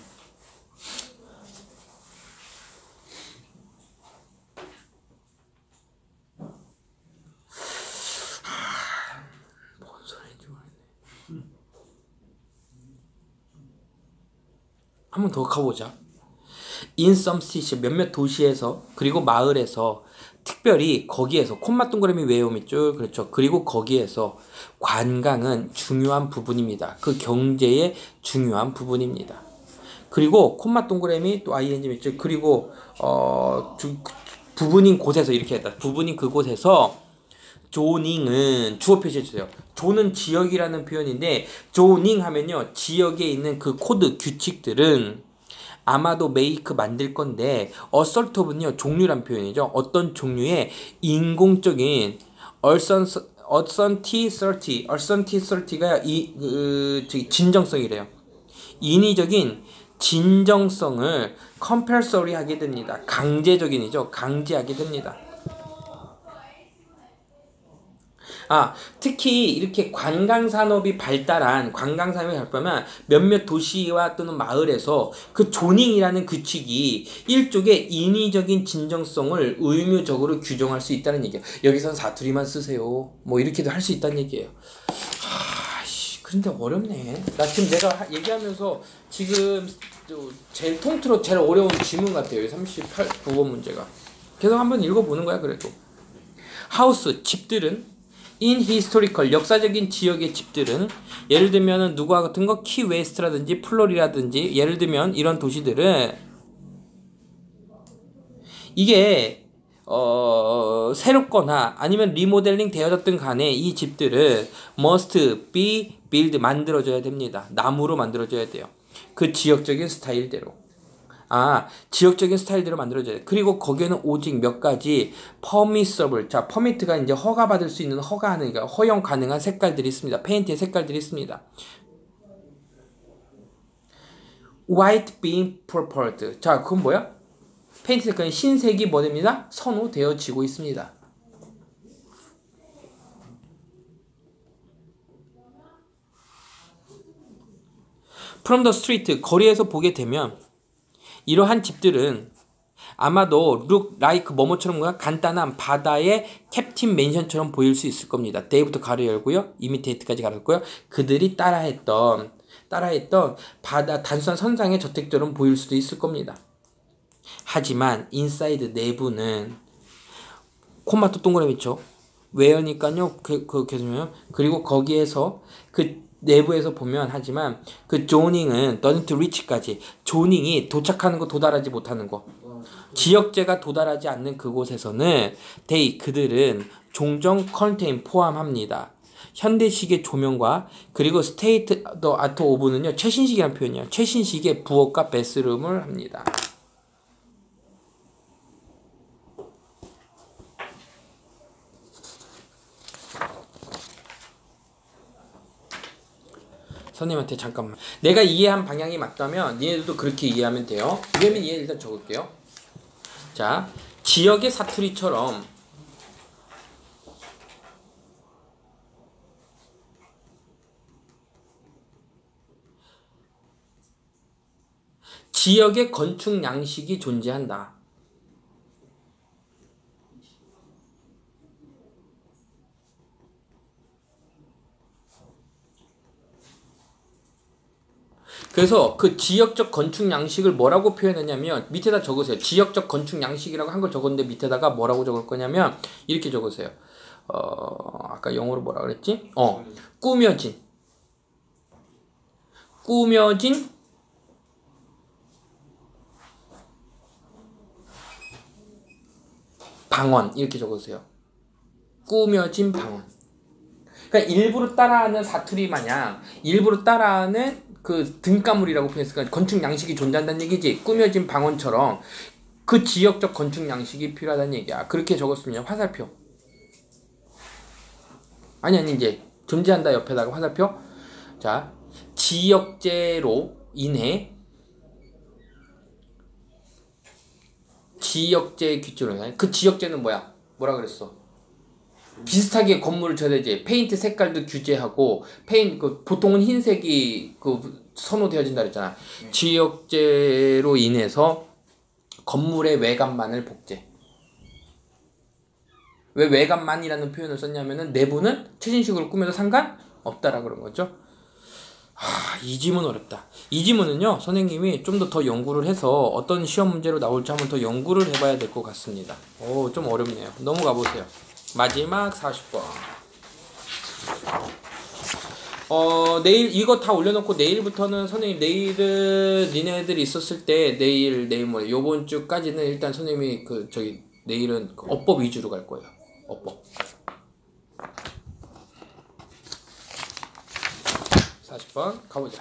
뭔 소리인지 모르겠네. 한번 더 가보자. In some cities, 몇몇 도시에서 그리고 마을에서 특별히 거기에서 콤마 동그라미 외우면 쭉 그렇죠. 그리고 거기에서 관광은 중요한 부분입니다. 그 경제의 중요한 부분입니다. 그리고 콤마 동그라미 또 ing 밑줄 그리고 부분인 곳에서 이렇게 했다. 부분인 그곳에서 조닝은 주어 표시해주세요. 조는 지역이라는 표현인데 조닝 하면요 지역에 있는 그 코드 규칙들은 아마도 메이크 만들 건데 어설트는요 종류란 표현이죠. 어떤 종류의 인공적인 얼선티설티가 진정성이래요. 인위적인 진정성을 컴펄서리 하게 됩니다. 강제적인이죠. 강제하게 됩니다. 특히 이렇게 관광산업이 발달하면 몇몇 도시와 또는 마을에서 그 조닝이라는 규칙이 일종의 인위적인 진정성을 의무적으로 규정할 수 있다는 얘기예요. 여기서는 사투리만 쓰세요. 뭐 이렇게도 할 수 있다는 얘기예요. 근데 어렵네. 나 지금 내가 얘기하면서 지금 제일 통틀어 제일 어려운 지문 같아요. 39번 문제가. 계속 한번 읽어보는 거야 그래도. 하우스, 집들은 in historical, 역사적인 지역의 집들은 예를 들면 누구와 같은 거 키웨스트라든지 플로리라든지 예를 들면 이런 도시들은 이게 새롭거나 아니면 리모델링 되어졌든 간에 이 집들은 must be built 만들어져야 됩니다. 나무로 만들어져야 돼요. 그 지역적인 스타일대로. 지역적인 스타일대로 만들어져요. 그리고 거기에는 오직 몇 가지 permissible, 자, permit가 이제 허가받을 수 있는 허용 가능한 색깔들이 있습니다. 페인트의 색깔들이 있습니다. white being preferred. 자, 그건 뭐야? 페인트 색깔은 흰색이 뭐 됩니다? 선호되어지고 있습니다. from the street, 거리에서 보게 되면 이러한 집들은 아마도 look like 뭐뭐처럼 간단한 바다의 캡틴 맨션처럼 보일 수 있을 겁니다. 데이부터 가로 열고요. 이미테이트까지 가로 열고요. 그들이 따라했던 바다 단순한 선상의 저택처럼 보일 수도 있을 겁니다. 하지만 인사이드 내부는 콤마 또 동그라미 있죠. where니까요. 그리고 거기에서 그 내부에서 보면 하지만 그 조닝은 doesn't reach까지 조닝이 도착하는 거 도달하지 못하는 거 지역제가 도달하지 않는 그곳에서는 그들은 종종 contain 포함합니다. 현대식의 조명과 그리고 state the art of는요 최신식이라는 표현이에요. 최신식의 부엌과 베스룸을 합니다. 선생님한테 잠깐만. 내가 이해한 방향이 맞다면 니네들도 그렇게 이해하면 돼요. 그러면 이해 일단 적을게요. 자, 지역의 사투리처럼 지역의 건축 양식이 존재한다. 그래서 그 지역적 건축 양식을 뭐라고 표현하냐면 밑에다 적으세요. 지역적 건축 양식이라고 한 걸 적었는데 밑에다가 뭐라고 적을 거냐면 이렇게 적으세요. 아까 영어로 뭐라 그랬지? 꾸며진 방언 이렇게 적으세요. 꾸며진 방언. 그러니까 일부러 따라하는 사투리 마냥 일부러 따라하는 그 등가물이라고 표현했으니까 건축 양식이 존재한다는 얘기지. 꾸며진 방언처럼 그 지역적 건축 양식이 필요하다는 얘기야. 그렇게 적었으면 화살표. 아니 이제 존재한다 옆에다가 화살표. 자, 지역재로 인해 지역재 규칙으로 그 지역재는 뭐라 그랬어? 비슷하게 건물을 쳐야 되지. 페인트 색깔도 규제하고 보통은 흰색이 선호되어진다 그랬잖아. 지역재로 인해서 건물의 외관만을 복제. 왜 외관만이라는 표현을 썼냐면은 내부는 최신식으로 꾸며도 상관없다라 그런 거죠. 이 지문 어렵다. 이 지문은요, 선생님이 좀 더 연구를 해서 어떤 시험 문제로 나올지 한번 더 연구를 해봐야 될 것 같습니다. 좀 어렵네요. 넘어가 보세요. 마지막 40번. 내일 이거 다 올려놓고 내일부터는 선생님 내일은 니네들이 있었을 때 내일 요번 주까지는 일단 선생님이 내일은 어법 위주로 갈 거예요. 어법. 40번 가보자.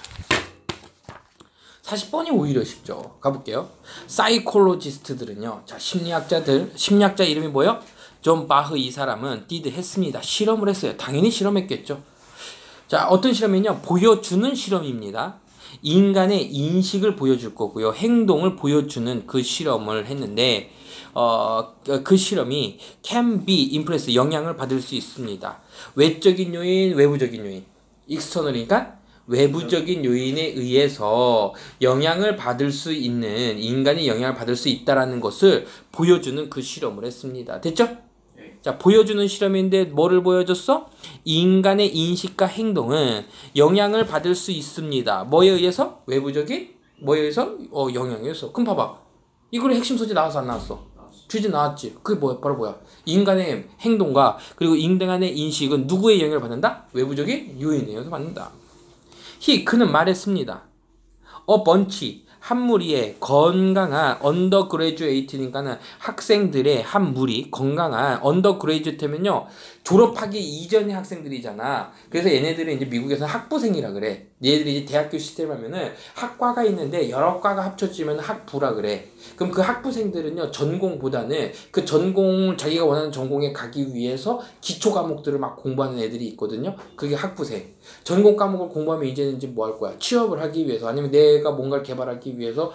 40번이 오히려 쉽죠. 가볼게요. 사이콜로지스트들은요. 자, 심리학자 이름이 뭐예요? 존 바흐 이 사람은 했습니다. 실험을 했어요. 당연히 실험했겠죠. 자, 어떤 실험이냐? 보여주는 실험입니다. 인간의 인식을 보여줄 거고요. 행동을 보여주는 그 실험을 했는데 그 실험이 can be impressed, 영향을 받을 수 있습니다. 외적인 요인, 외부적인 요인. external이니까 외부적인 요인에 의해서 영향을 받을 수 있는, 인간이 영향을 받을 수 있다라는 것을 보여주는 그 실험을 했습니다. 됐죠? 네. 자, 보여주는 실험인데 뭐를 보여줬어? 인간의 인식과 행동은 영향을 받을 수 있습니다. 뭐에 의해서? 외부적인? 뭐에 의해서? 영향에 의해서. 그럼 봐봐. 이거의 핵심 소재 나왔어, 안 나왔어? 주제 나왔지. 그게 바로 뭐야? 인간의 행동과 그리고 인간의 인식은 누구의 영향을 받는다? 외부적인 요인에 의해서 받는다. 그는 말했습니다. 번치, 한 무리의 건강한 언더그레주에이트니까는 학생들의 한 무리, 건강한 언더그레주에이트면요, 졸업하기 이전의 학생들이잖아. 그래서 얘네들은 이제 미국에서 학부생이라 그래. 얘네들이 이제 대학교 시스템 하면은 학과가 있는데 여러 과가 합쳐지면 학부라 그래. 그럼 그 학부생들은요, 전공보다는 그 전공을 자기가 원하는 전공에 가기 위해서 기초 과목들을 막 공부하는 애들이 있거든요. 그게 학부생. 전공 과목을 공부하면 이제는 이제 뭐 할 거야? 취업을 하기 위해서, 아니면 내가 뭔가를 개발하기 위해서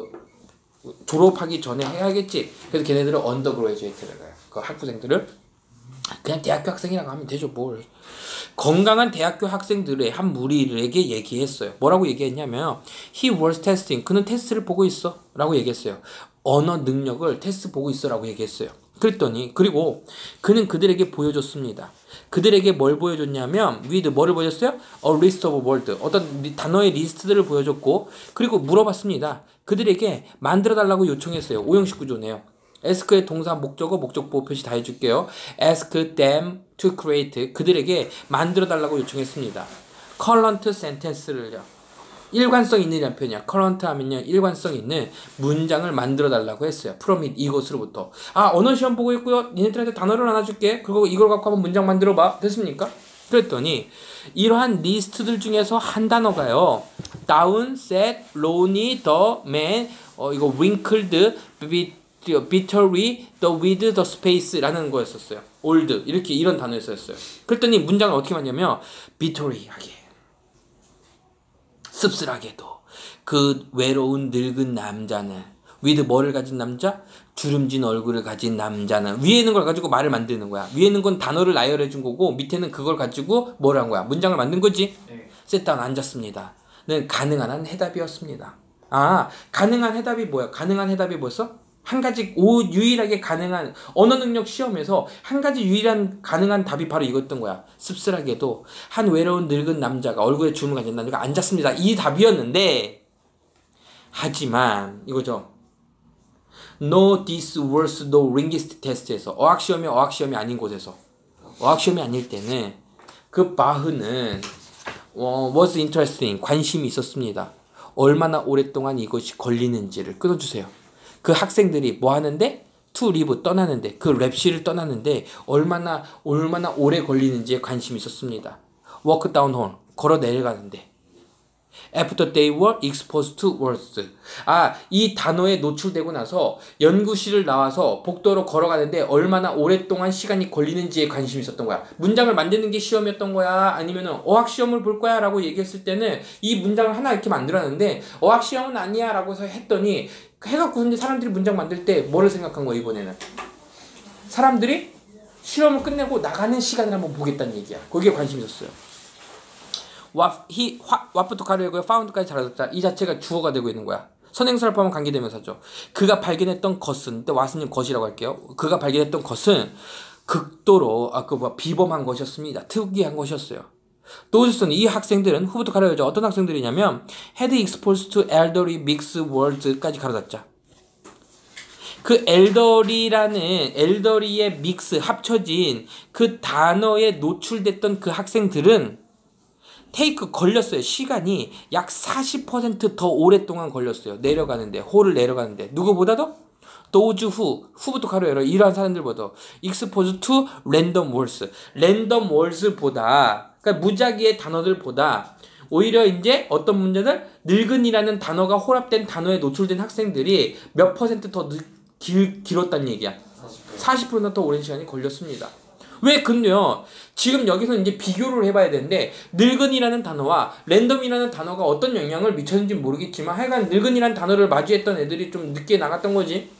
졸업하기 전에 해야겠지. 그래서 걔네들은 언더그레주에이트라고 해요. 그 학부생들을 그냥 대학교 학생이라고 하면 되죠. 뭘. 건강한 대학교 학생들의 한 무리에게 얘기했어요. 뭐라고 얘기했냐면 he was testing, 그는 테스트를 보고 있어 라고 얘기했어요. 언어 능력을 테스트 보고 있어 라고 얘기했어요. 그리고 그는 그들에게 보여줬습니다. 그들에게 뭘 보여줬냐면 with 뭐를 보여줬어요? A list of words, 어떤 단어의 리스트들을 보여줬고, 그리고 물어봤습니다. 그들에게 만들어달라고 요청했어요. 오형식 구조네요. ask의 동사, 목적어, 목적보호 표시 다 해줄게요. ask them to create, 그들에게 만들어달라고 요청했습니다. current sentence를요, 일관성 있는이라는 표현이야. current 하면요, 일관성 있는 문장을 만들어달라고 했어요. from it, 이것으로부터. 언어 시험 보고 있고요, 니네들한테 단어를 하나 줄게. 그리고 이걸 갖고 한번 문장 만들어봐. 됐습니까? 그랬더니 이러한 리스트들 중에서 한 단어가요, down, sat, lonely, the man, 이거 wrinkled, bitterly, the with the space라는 거였었어요. old, 이런 단어였었어요. 그랬더니 문장을 어떻게 만냐면 bitterly하게, 씁쓸하게도 그 외로운 늙은 남자는, with 뭐를 가진 남자? 주름진 얼굴을 가진 남자는, 위에 있는 걸 가지고 말을 만드는 거야. 위에 있는 건 단어를 나열해 준 거고, 밑에는 그걸 가지고 뭘 한 거야? 문장을 만든 거지. 셋다운 앉았습니다. 는 가능한 한 해답이었습니다. 가능한 해답이 뭐야? 가능한 해답이 뭐였어? 한 가지 유일하게 가능한 언어 능력 시험에서 한 가지 유일한 가능한 답이 바로 이거였던 거야. 씁쓸하게도 한 외로운 늙은 남자가, 얼굴에 주름을 가진 남자가 앉았습니다. 이 답이었는데, 하지만 이거죠. No, this was the linguistic test에서, 어학시험이 아닌 곳에서, 어학시험이 아닐 때는 그 바흐는 was interesting, 관심이 있었습니다. 얼마나 오랫동안 이것이 걸리는지를 끊어주세요. 그 학생들이 뭐 하는데? to leave 떠나는데 그 랩실을 떠나는데 얼마나 오래 걸리는지에 관심이 있었습니다. walk down hall 걸어 내려가는데 after they were exposed to words 이 단어에 노출되고 나서 연구실을 나와서 복도로 걸어가는데 얼마나 오랫동안 시간이 걸리는지에 관심이 있었던 거야. 문장을 만드는 게 시험이었던 거야? 아니면은 어학시험을 볼 거야? 라고 얘기했을 때는 이 문장을 하나 이렇게 만들었는데 어학시험은 아니야 라고 해서 했더니 해갖고 근데 사람들이 문장 만들 때 뭐를 생각한 거야 이번에는? 사람들이 실험을 끝내고 나가는 시간을 한번 보겠다는 얘기야. 거기에 관심이 있었어요. what부터 가려고요. found까지 잘하셨다. 이 자체가 주어가 되고 있는 거야. 선행사를 포함한 관계대명사죠. 그가 발견했던 것은, 이때 왓슨님 것이라고 할게요. 그가 발견했던 것은 극도로 비범한 것이었습니다. 특이한 것이었어요. 또우스는 이 학생들은 후부터 가려야죠. 어떤 학생들이냐면 had exposed to elderly mixed words까지 가려놨자. 그 엘더리의 믹스 합쳐진 그 단어에 노출됐던 그 학생들은 테이크 걸렸어요. 시간이 약 40% 더 오랫동안 걸렸어요. 내려가는데 홀을 내려가는데 누구보다도 those who부터 가로 열어 이러한 사람들보다 exposed to random words보다 그러니까 무작위의 단어들보다 오히려 이제 어떤 문제들 늙은이라는 단어가 혼합된 단어에 노출된 학생들이 몇 퍼센트 더 길었다는 얘기야. 40%나 더 오랜 시간이 걸렸습니다. 왜 근데요? 지금 여기서 이제 비교를 해봐야 되는데 늙은이라는 단어와 랜덤이라는 단어가 어떤 영향을 미쳤는지 모르겠지만 하여간 늙은이라는 단어를 마주했던 애들이 좀 늦게 나갔던 거지.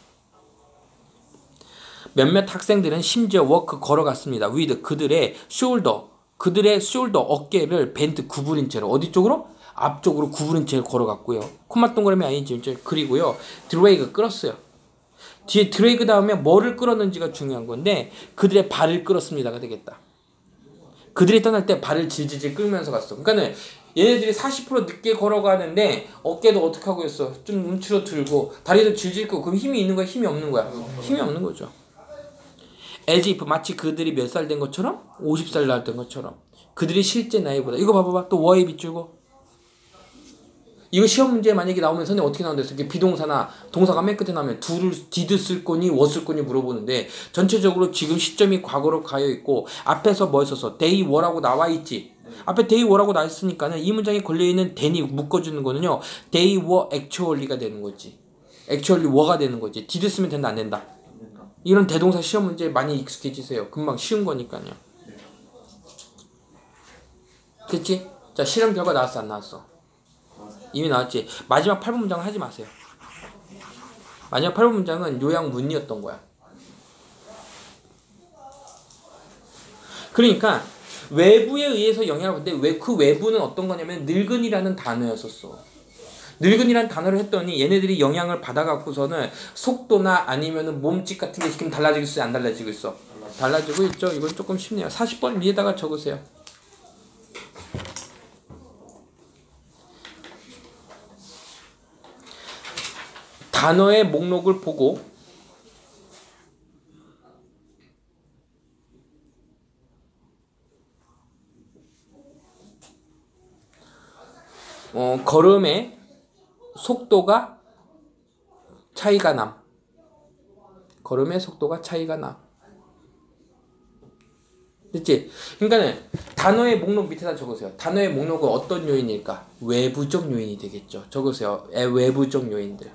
몇몇 학생들은 심지어 워크 걸어갔습니다. with 그들의 숄더 어깨를 벤트 구부린 채로 어디 쪽으로? 앞쪽으로 구부린 채로 걸어갔고요. 콤마 동그라미 아니지 그리고요 드래그 끌었어요. 뒤에 드래그 다음에 뭐를 끌었는지가 중요한 건데 그들의 발을 끌었습니다가 되겠다. 그들이 떠날 때 발을 질질질 끌면서 갔어. 그러니까는 얘네들이 40% 늦게 걸어가는데 어깨도 어떻게 하고 있어? 좀 움츠러 들고 다리도 질질 끌고 그럼 힘이 있는 거야? 힘이 없는 거야? 힘이 없는 거죠. as if 마치 그들이 몇 살 된 것처럼 50살 나왔던 것처럼 그들이 실제 나이보다 이거 봐봐봐 또 워에 비추고 이거 시험 문제 만약에 나오면 선생님 어떻게 나온댔어? 이게 비동사나 동사가 맨 끝에 나오면 did 쓸 거니 what 쓸 거니 물어보는데 전체적으로 지금 시점이 과거로 가여 있고 앞에서 뭐 했었어? they were라고 나와 있지. 앞에 they were라고 나와 있으니까는 이 문장에 걸려 있는 then이 묶어주는 거는요. they were actually가 되는 거지. actually were가 되는 거지. did 쓰면 된다 안 된다? 이런 대동사 시험 문제 많이 익숙해지세요. 금방 쉬운 거니까요. 됐지? 자 실험 결과 나왔어 안 나왔어? 이미 나왔지. 마지막 8번 문장은 하지 마세요. 마지막 8번 문장은 요약문이었던 거야. 그러니까 외부에 의해서 영향을 받는데 그 외부는 어떤 거냐면 늙은이라는 단어였었어. 늙은이라는 단어를 했더니 얘네들이 영향을 받아갖고서는 속도나 아니면은 몸짓 같은 게 지금 달라지고 있어 안 달라지고 있어? 달라지고 있죠. 이건 조금 쉽네요. 40번 위에다가 적으세요. 단어의 목록을 보고 걸음의 속도가 차이가 남. 걸음의 속도가 차이가 나. 됐지? 그러니까는 단어의 목록 밑에다 적으세요. 단어의 목록은 어떤 요인일까? 외부적 요인이 되겠죠. 적으세요. 외부적 요인들.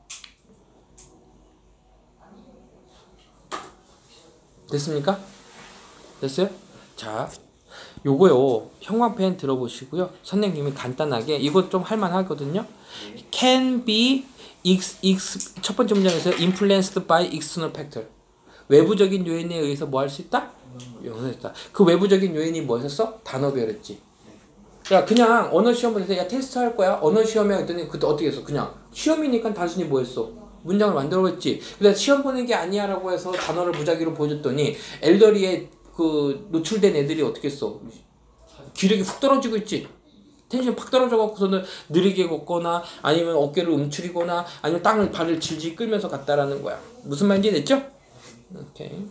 됐습니까? 됐어요? 자, 요거요. 형광펜 들어보시고요. 선생님이 간단하게 이거 좀 할만하거든요. Can be 첫 번째 문장에서 influenced by external factor. 외부적인 요인에 의해서 뭐 할 수 있다? 영향했다. 그 외부적인 요인이 뭐였어? 단어별이었지. 야 그냥 언어 시험 볼 때 야 테스트 할 거야. 언어 시험에 했더니 그때 어떻게 했어? 그냥 시험이니까 단순히 뭐 했어? 문장을 만들어냈지. 근데 시험 보는 게 아니야라고 해서 단어를 무작위로 보여줬더니 엘더리에 그 노출된 애들이 어떻게 했어? 기력이 훅 떨어지고 있지. 텐션이 팍 떨어져갖고서는 느리게 걷거나 아니면 어깨를 움츠리거나 아니면 발을 질질 끌면서 갔다라는 거야. 무슨 말인지 됐죠? 오케이.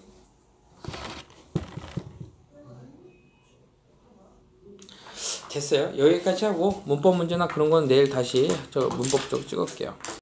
됐어요. 여기까지 하고 문법 문제나 그런 건 내일 다시 저 문법 쪽 찍을게요.